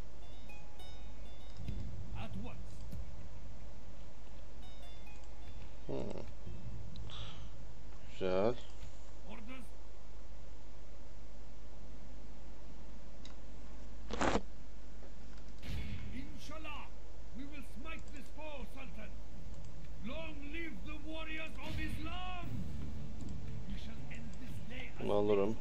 At once. Hmm. Güzel. Orders. Inshallah, we will smite this foe, Sultan. Long live the warriors of Islam. We shall end this day as Bunu alırım.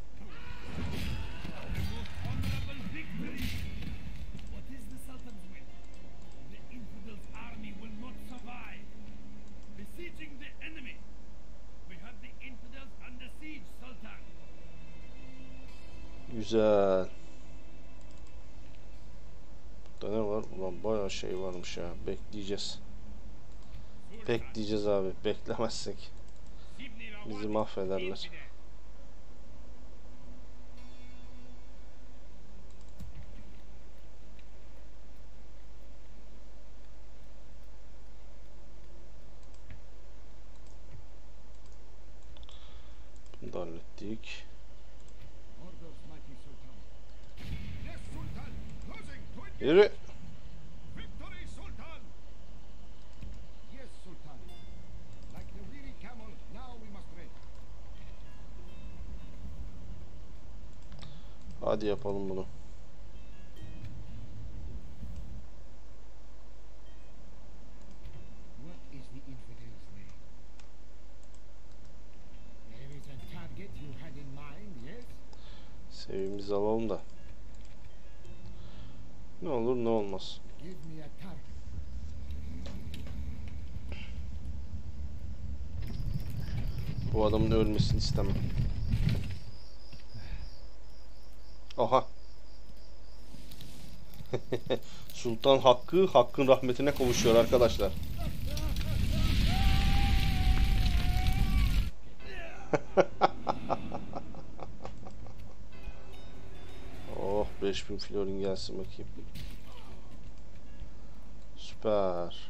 the most honorable victory. What is the Sultan's will? The infidels' army will not survive. Besieging the enemy. We have the infidels under siege, Sultan. Güzel. Burada ne var? Ulan bayağı şey varmış ya. Bekleyeceğiz. Bekleyeceğiz abi. Beklemezsek bizi mahvederler. Bunu da hallettik. Orders, mighty Sultan. Yes, Sultan. Closing. To Yürü. victory, Sultan. Yes, Sultan. Like the weary camel, now we must rest. Hadi yapalım bunu. What is the infidel's name? There is a target you had in mind, yes? Sevimizi alalım da. Ne olur ne olmaz. Give me a target. Bu adamın ölmesini istemem. Aha. Sultan Hakkı Hakk'ın rahmetine kavuşuyor arkadaşlar. Oh beş bin florin gelsin bakayım. Süper.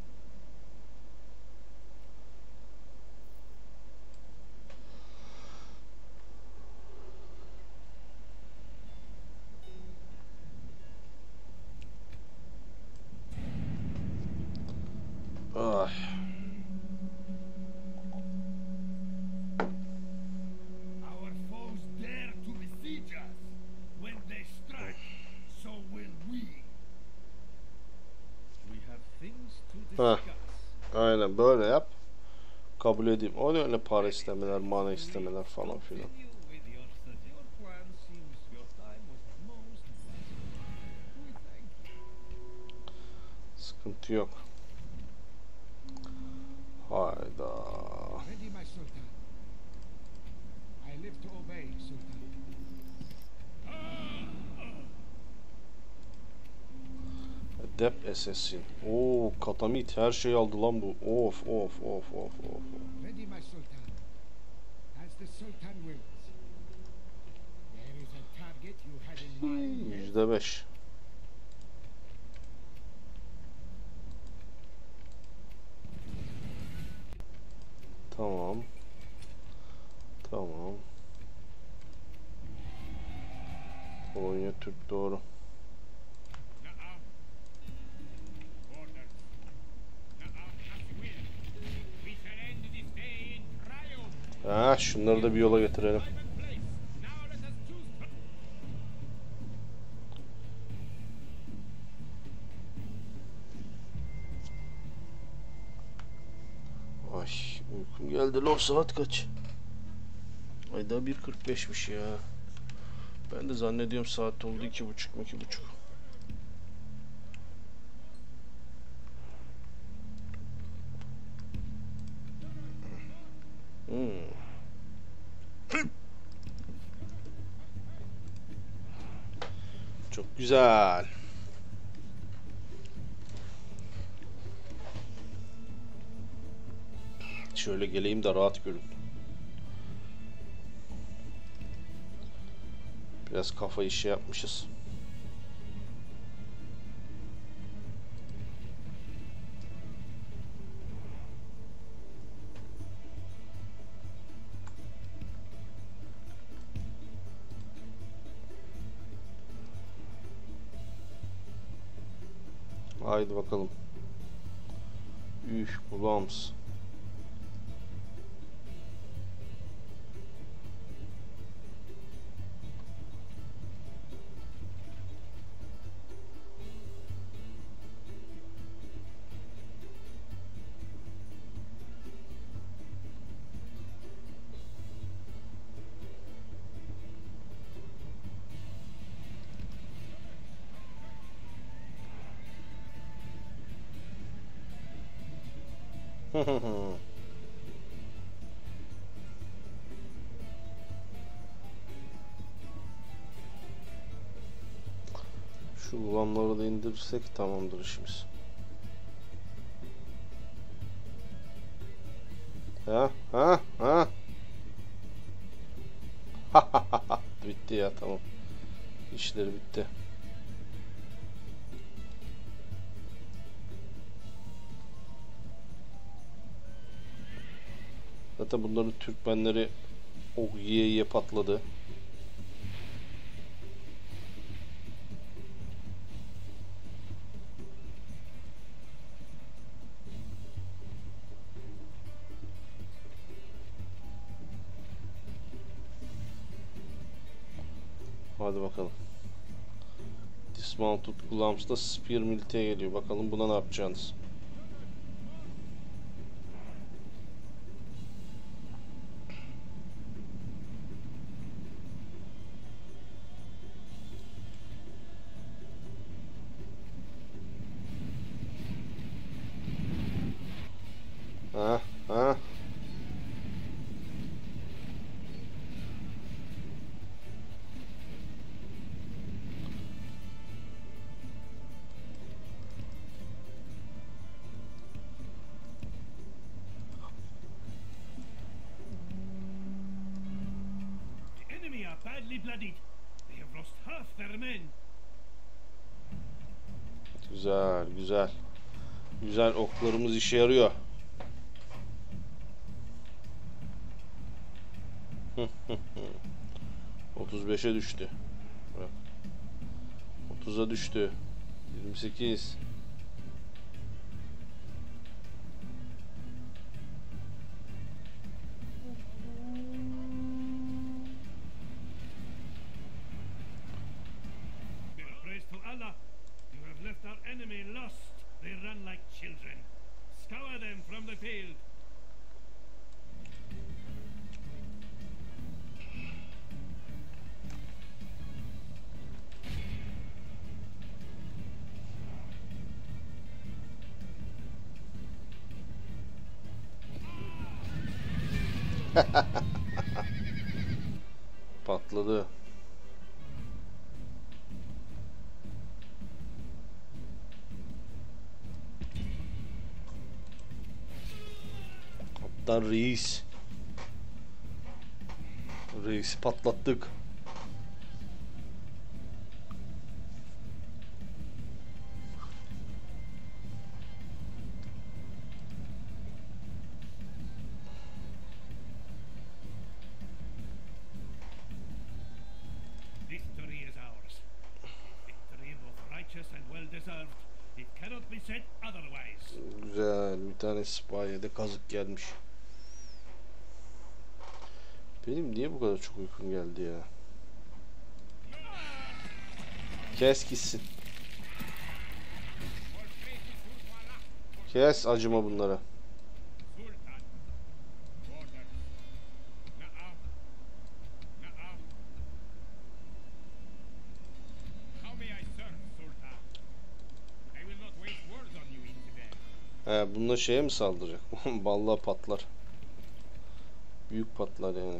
Ay. Our foes dare to besiege us. When they strike, so will we. We have things to Heh. discuss. Aynen böyle yap. Kabul edeyim. O ne öyle para istemeler, mana istemeler falan filan. Continue with your sug- Your plan seems your time was most valuable. We thank you. Sıkıntı yok. Hayda. Ready, my sultan. I live to obey, sultan. Dep Assassin. Oo, katamit her şeyi aldı lan bu. Of of of of of. Ready, my sultan. As the sultan wills. There is a target you had in mind. yes? Yüzde beş. Tamam. Tamam. Polonya Türk doğru. Nuh-uh. Orders. Nuh-uh, as you will. We shall end this day in triumph. Ha, şunları da bir yola getirelim. Time and place. Now let us choose. Ay, uykum geldi lan, saat kaç? Ay daha bir kırk beşmiş ya. Ben de zannediyorum saat oldu iki buçuk iki buçuk. Hmm. Çok güzel. Şöyle geleyim de rahat görün. Biraz kafa işi yapmışız. Haydi bakalım. Üh, bulams. Şu ulanları da indirirsek tamamdır işimiz. Ha ha ha. Bitti ya, tamam. İşleri bitti. Zaten bunların Türkmenleri ok yiye yiye patladı. Hadi bakalım. Dismounted Glams'da Spear Milite'ye geliyor. Bakalım buna ne yapacaksınız? Ha ha. The enemy are badly bloodied. They have lost half their men. Güzel, güzel. Güzel, oklarımız işe yarıyor. otuz beşe düştü. Bak. otuza düştü. yirmi sekiz. Praise to Allah. You have left our enemy lost. They run like children. Scour them from the field. Patladı. Kaptan Reis. Reis'i patlattık. Victory is ours. Victory both righteous and well deserved. It cannot be said otherwise. Güzel. Bir tane sipahiye de kazık gelmiş. Benim niye bu kadar çok uykum geldi ya? Kes gitsin. Kes, acıma bunlara. Sultan. Orders. Na'am. Na'am. How may I serve, Sultan? I will not waste words on you, infidel. He, bununla şeye mi saldıracak? Vallahi patlar. Büyük patlar yani.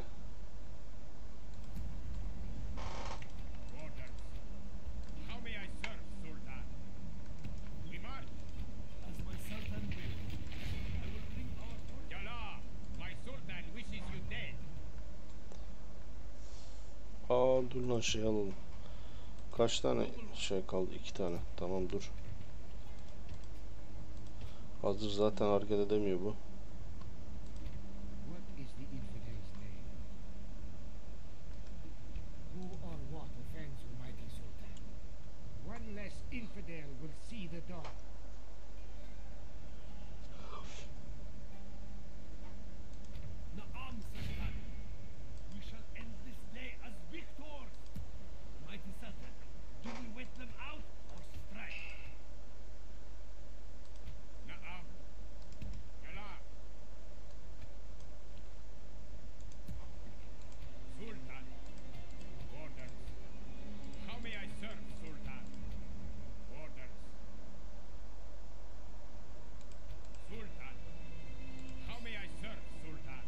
Orders. How may I serve, Sultan? We march. As my sultan will. I will bring our forces. Yalla, my Sultan wishes you dead. Aa, dur lan, şey alalım. Kaç tane şey kaldı? İki tane. Tamam, dur. Hazır zaten hareket edemiyor bu. What is the infidel's name? Who or what offends you, mighty Sultan? One less infidel will see the dawn. Na'am, Sultan. We shall end this day as victors. Mighty Sultan, do we wait them out or strike? Na'am. Yalla. Sultan. Orders. How may I serve, Sultan? Orders. Sultan. How may I serve, Sultan?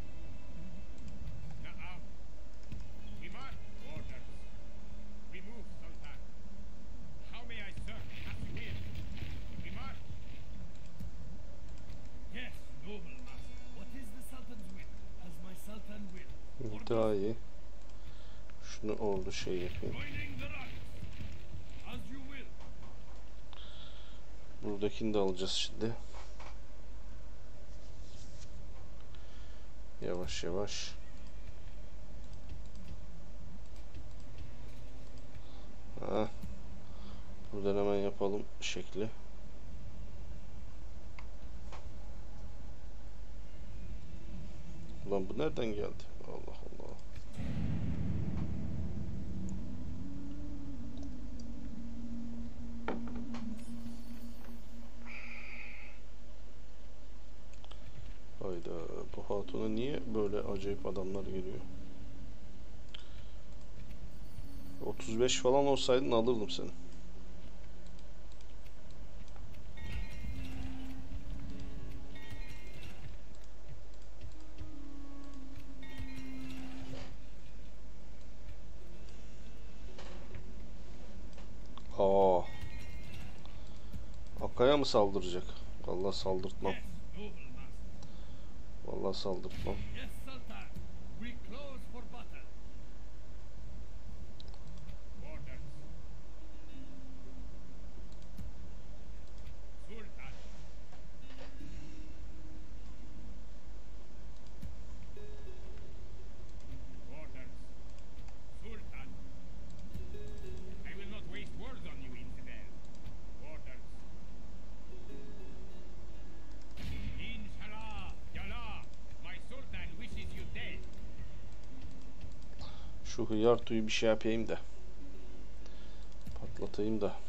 Na'am. We march. Orders. We move, Sultan. How may I serve? As you will. We march. Yes, noble master. What is the sultan's will? As my sultan will. Daha iyi. Şunu ordu şey yapayım. Joining the ranks. As you will. Buradakini de alacağız şimdi. Yavaş yavaş. Ha. Buradan hemen yapalım şekli. Ulan bu nereden geldi? Allah Allah. Hayda, bu hatuna niye böyle acayip adamlar geliyor? otuz beş falan olsaydın alırdım seni. Aa. Akaya mı saldıracak? Vallahi saldırtmam. Yes, noble master. Vallahi saldırtmam. Yes, sultan. We close for battle. Orders. Sultan. Şu hıyar tüyü bir şey yapayım da. Patlatayım da.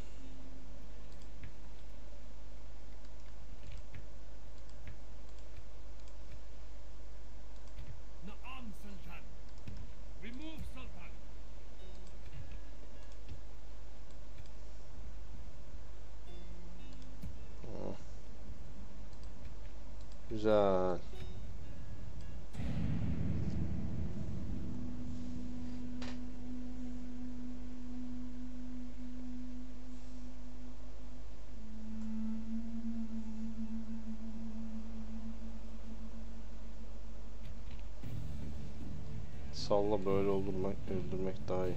Na'am, Sultan. Remove, Sultan. Güzel. Salla, böyle öldürmek, öldürmek daha iyi.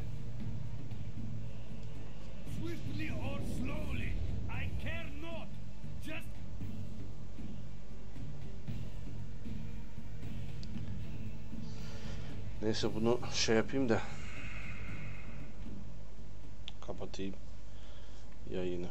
Swiftly or slowly, I care not. Just Neyse, bunu şey yapayım da kapatayım yayını.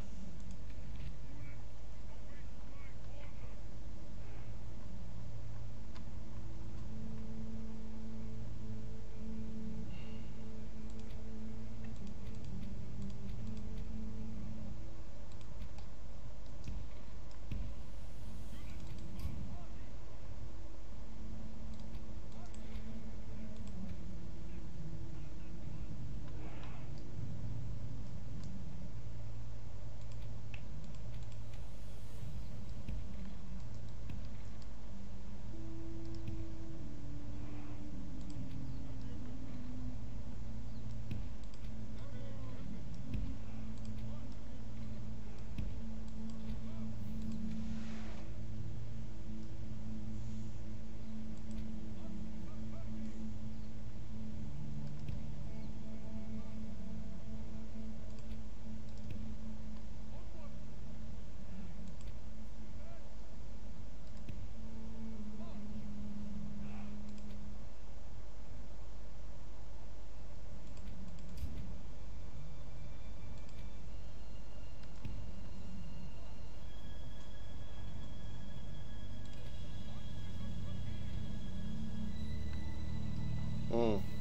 Hmm.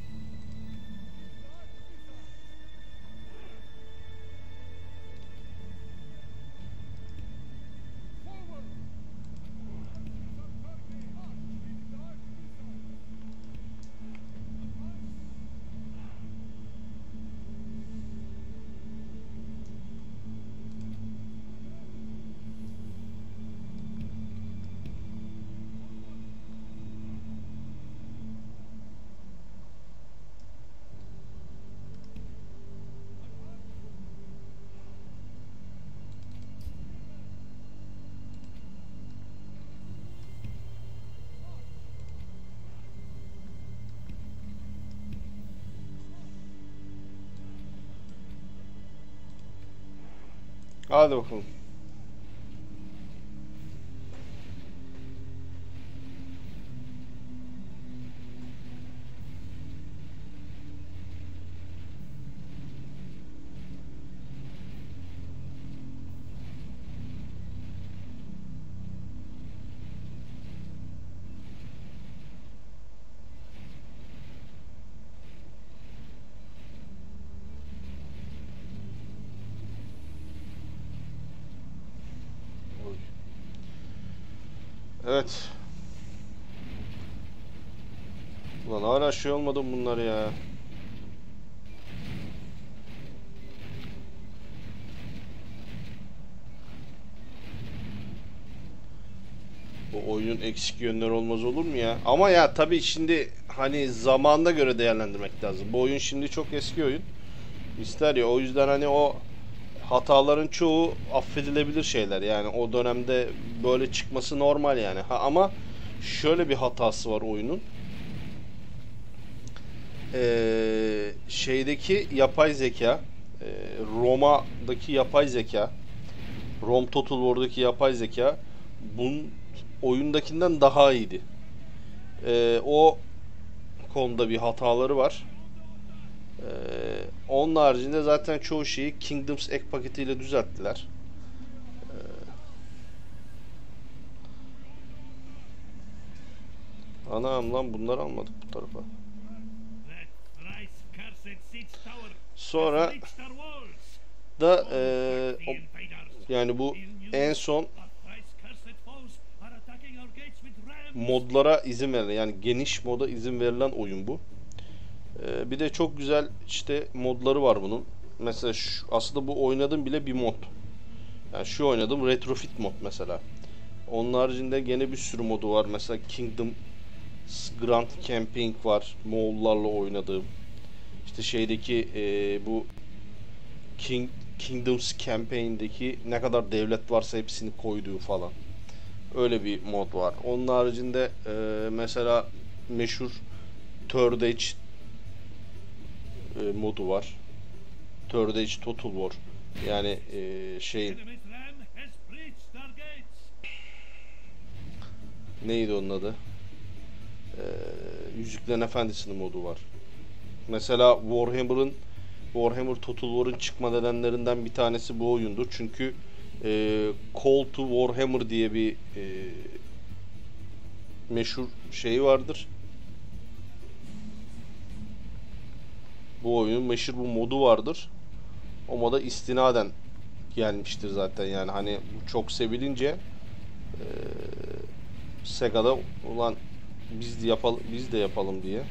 Hadi bakalım. Evet. Ulan hala şey olmadı mı bunlar ya? Bu oyunun eksik yönleri olmaz olur mu ya? Ama ya tabii şimdi hani zamanına göre değerlendirmek lazım. Bu oyun şimdi çok eski oyun. İster ya, o yüzden hani o hataların çoğu affedilebilir şeyler. Yani o dönemde böyle çıkması normal yani. Ha, ama şöyle bir hatası var oyunun. Ee, şeydeki yapay zeka, e, Roma'daki yapay zeka, Rome Total War'daki yapay zeka bunun oyundakinden daha iyiydi. Ee, o konuda bir hataları var. Ee, onun haricinde zaten çoğu şeyi Kingdoms ek paketiyle düzelttiler. Ee, anam lan, bunları almadık bu tarafa. let thrice cursed siege tower Sonra has reached our walls. da Fall eee, back the o- invaders. yani bu en son Our thrice cursed foes are attacking our gates with rams. modlara izin verilen, yani geniş moda izin verilen oyun bu. Ee, bir de çok güzel işte modları var bunun. Mesela şu, aslında bu oynadığım bile bir mod. Yani şu oynadım retrofit mod mesela. Onun haricinde gene bir sürü modu var. Mesela Kingdom Grand Camping var. Moğollarla oynadığım. İşte şeydeki e, bu King Kingdoms Campaign'deki ne kadar devlet varsa hepsini koyduğu falan. Öyle bir mod var. Onun haricinde e, mesela meşhur Third Age e, modu var. Third Age Total War. Yani e, şeyin Enemy's ram has breached our gates. neydi onun adı? E, Yüzüklerin Efendisi'nin modu var. Mesela Warhammer'ın Warhammer Total War'ın çıkma nedenlerinden bir tanesi bu oyundur. Çünkü e, Call to Warhammer diye bir e, meşhur şeyi vardır. Bu oyunun meşhur bu modu vardır. O moda istinaden gelmiştir zaten, yani hani bu çok sevilince e, Sega'da ulan biz de yapalım biz de yapalım diye.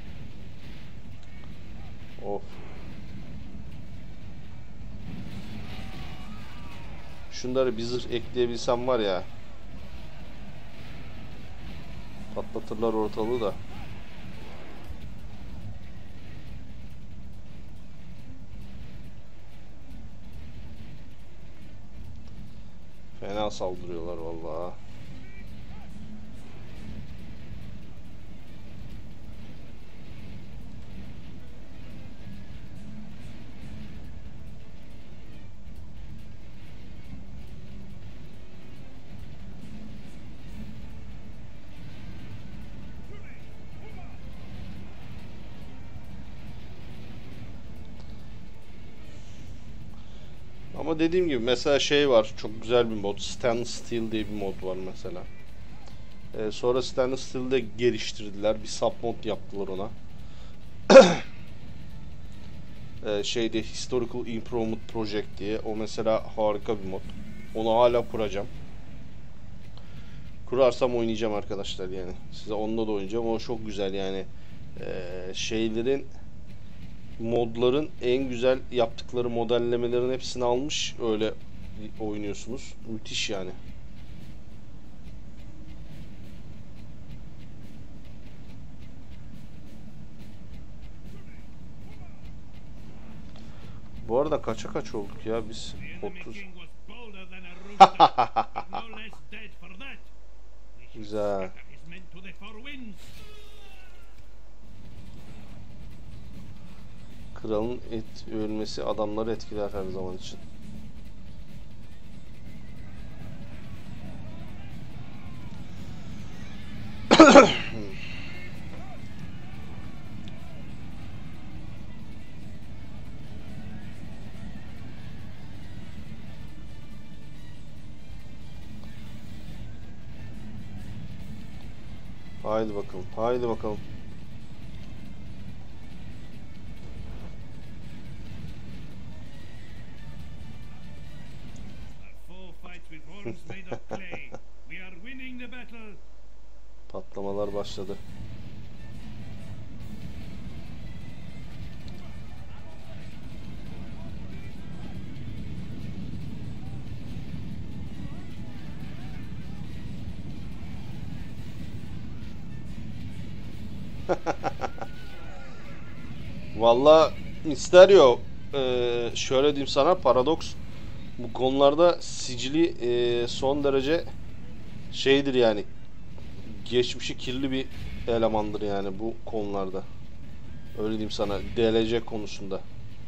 Of. Şunları bir zırh ekleyebilsem var ya, patlatırlar ortalığı da. Fena saldırıyorlar vallahi. Ama dediğim gibi mesela şey var, çok güzel bir mod, Stand Still diye bir mod var mesela. Ee, sonra Stand Still'de geliştirdiler, bir sub mod yaptılar ona. ee, şeyde Historical Improvement Project diye, o mesela harika bir mod. Onu hala kuracağım. Kurarsam oynayacağım arkadaşlar yani. Size onunla da oynayacağım. O çok güzel yani. Ee, şeylerin modların en güzel yaptıkları modellemelerin hepsini almış, öyle oynuyorsunuz. Müthiş yani. Bu arada kaça kaç olduk ya biz? The enemy otuz. king was bolder than a rooster, but no less dead for that. We shall Güzel. scatter his men to the four winds. Kralın et ölmesi adamları etkiler her zaman için. Haydi bakalım. Haydi bakalım. Our foe fights with horns made of clay. We are winning the battle. Patlamalar başladı. Valla Mysterio, eee, şöyle diyeyim sana, Paradox bu konularda sicili eee, son derece şeydir yani, geçmişi kirli bir elemandır yani bu konularda. Öyle diyeyim sana, D L C konusunda.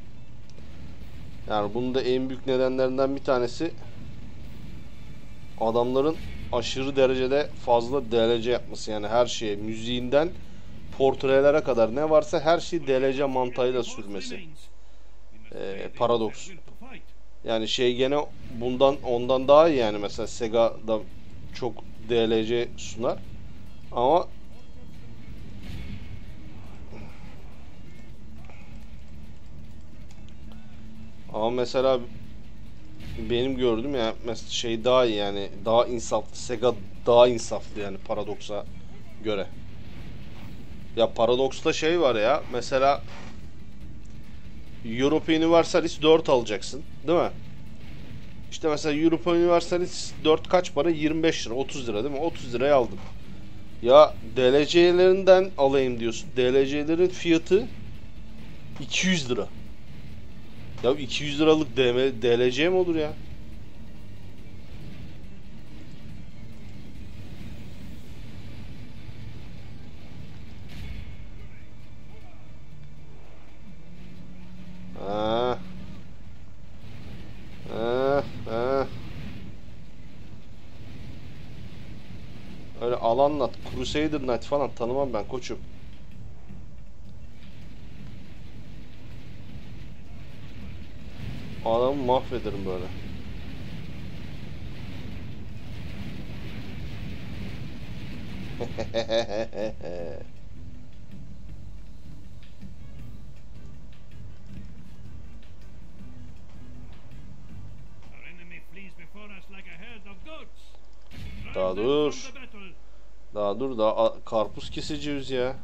Yani bunun da en büyük nedenlerinden bir tanesi adamların aşırı derecede fazla D L C yapması, yani her şeye, müziğinden portrelere kadar ne varsa her şeyi D L C mantığıyla sürmesi. Ee, Paradox. Yani şey gene bundan ondan daha iyi yani, mesela Sega'da çok D L C sunar ama Ama mesela benim gördüğüm ya mesela şey daha iyi yani daha insaflı. Sega daha insaflı yani Paradox'a göre. Ya Paradox'ta şey var ya mesela Europa Universalis dört alacaksın değil mi? İşte mesela Europa Universalis dört kaç para? yirmi beş lira, otuz lira değil mi? otuz liraya aldım. Ya D L C'lerinden alayım diyorsun. D L C'lerin fiyatı iki yüz lira. Ya iki yüz liralık D L C mi olur ya? Ha. Ha, ha. Öyle alanlat, Crusader Knight falan tanımam ben koçum. Adamı mahvederim böyle. Our enemy flees before us like a herd of goats. Daha Drive them dur. from the battle. Daha dur daha a- karpuz keseceğiz ya.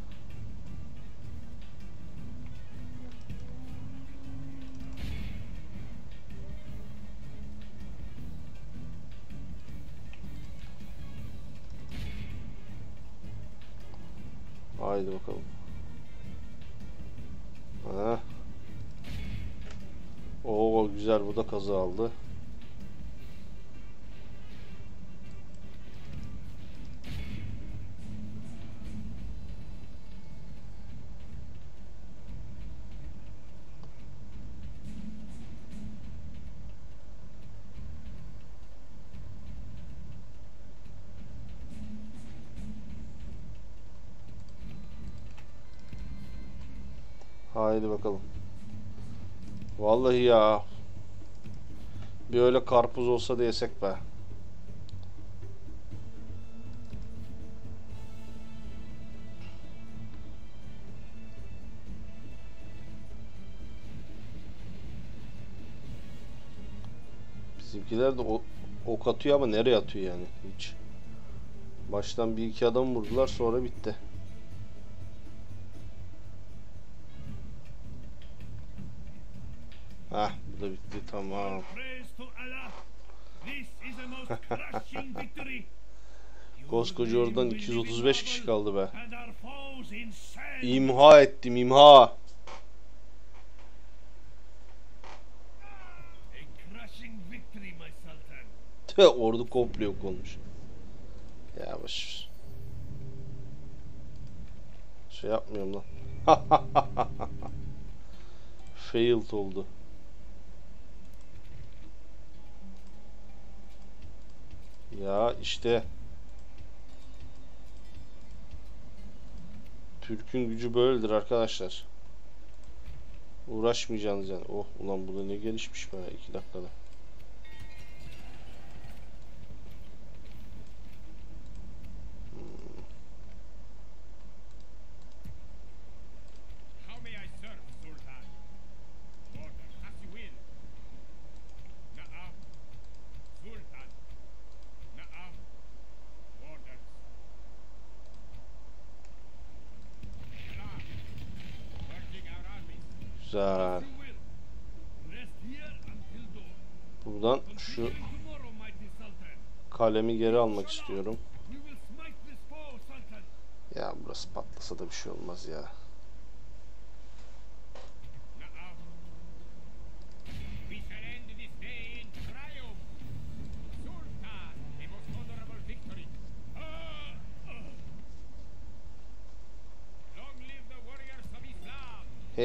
Haydi bakalım. Ha. Oo güzel, bu da kazı aldı. Haydi bakalım. Vallahi ya. Bir öyle karpuz olsa da yesek be. Bizimkiler de o, ok atıyor ama nereye atıyor yani hiç. Baştan bir iki adam vurdular, sonra bitti. Hah, bu da bitti, tamam. Praise to Allah. This is a most crushing victory. Koskoca oradan iki yüz otuz beş kişi kaldı be. And our foes insane. İmha ettim, imha. A crushing victory, my sultan. Tüh, ordu komple yok olmuş. Ya boş. Şey yapmıyorum lan. Failed oldu. Ya işte Türk'ün gücü böyledir arkadaşlar. Uğraşmayacaksınız yani. Oh ulan, bu da ne gelişmiş be iki dakikada. How may I serve, Sultan? Order, as you will. Na'am. Sultan. Na'am. Orders. Na'am. Working our armies. Güzel. You will. Rest here until dawn. Buradan şu Continue tomorrow, mighty sultan. kalemi geri almak istiyorum. We will smite this foe, sultan. Ya burası patlasa da bir şey olmaz ya. Na'am. We shall end this day in triumph. Sultan, a most honorable victory. Ah, ah. Long live the warriors of Islam.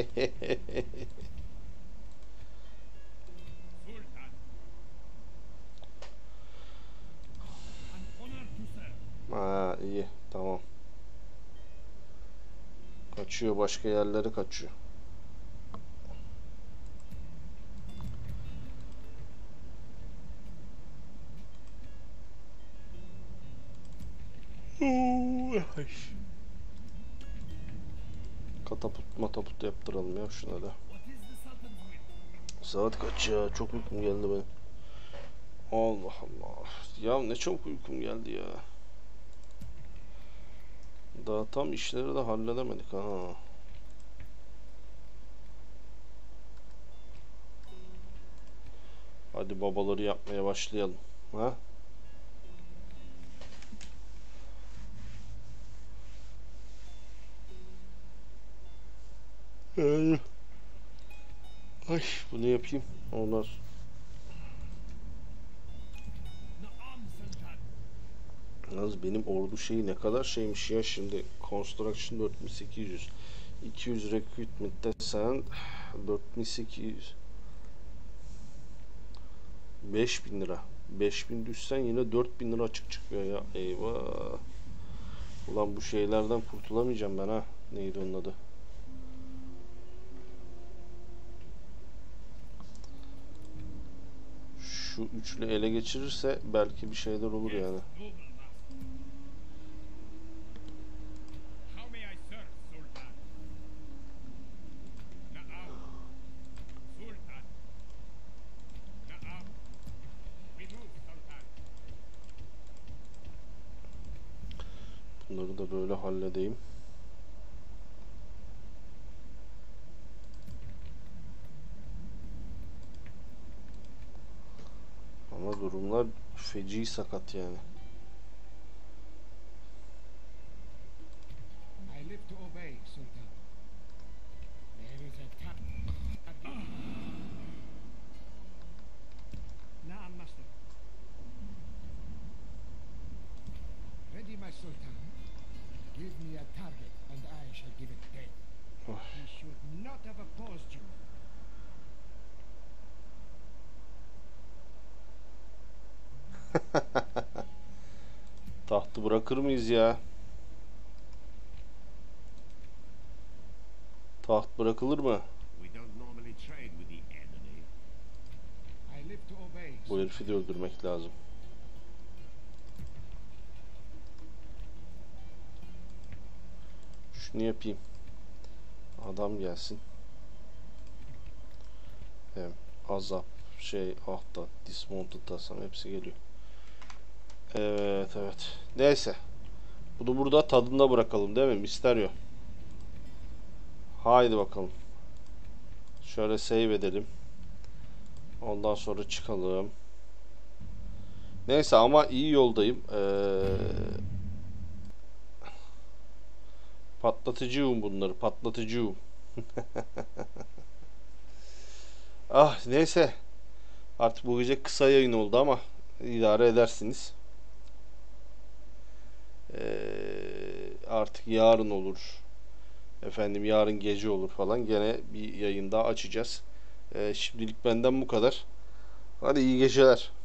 Sultan. An honor to serve. Ha iyi, tamam. Kaçıyor, başka yerlere kaçıyor. Katapult matapult yaptıralım ya şuna da. What is the sultan's will? Saat kaç ya? Çok uykum geldi benim. Allah Allah. Ya ne çok uykum geldi ya. Daha tam işleri de halledemedik ha. Hadi babaları yapmaya başlayalım. Ha? Yani. Ay bunu yapayım. Onlar. Na'am, Sultan. Yalnız benim ordu şeyi ne kadar şeymiş ya şimdi. Construction dört bin sekiz yüz. iki yüz recruitment desen dört bin sekiz yüz. beş bin lira. beş bin düşsen yine dört bin lira açık çıkıyor ya. Eyvah. Ulan bu şeylerden kurtulamayacağım ben ha. Neydi onun adı? Şu üçlü ele geçirirse belki bir şeyler olur yani. Noble master. How may I serve, Sultan? Na'am. Sultan. Na'am. We move, Sultan. Bunları da böyle halledeyim. Ama durumlar feci sakat yani. I live to obey, Sultan. There is a target. Na'am, master. Ready, my Sultan. Give me a target, and I shall give it death. He should not have opposed you. Tahtı bırakır mıyız ya? Taht bırakılır mı? We don't normally trade with the enemy. I live to obey. Bu herifi de öldürmek lazım. Şunu yapayım. Adam gelsin. Hem azap, şey, ahta, dismounted tasam hepsi geliyor. Evet evet. Neyse. Bunu burada tadında bırakalım değil mi? Misteryo. Haydi bakalım. Şöyle save edelim. Ondan sonra çıkalım. Neyse ama iyi yoldayım. Ee, patlatıcıyım bunları. Patlatıcıyım. Ah neyse. Artık bu gece kısa yayın oldu ama idare edersiniz. Ee, artık yarın olur. Efendim yarın gece olur falan. Gene bir yayın daha açacağız. Ee, şimdilik benden bu kadar. Hadi iyi geceler.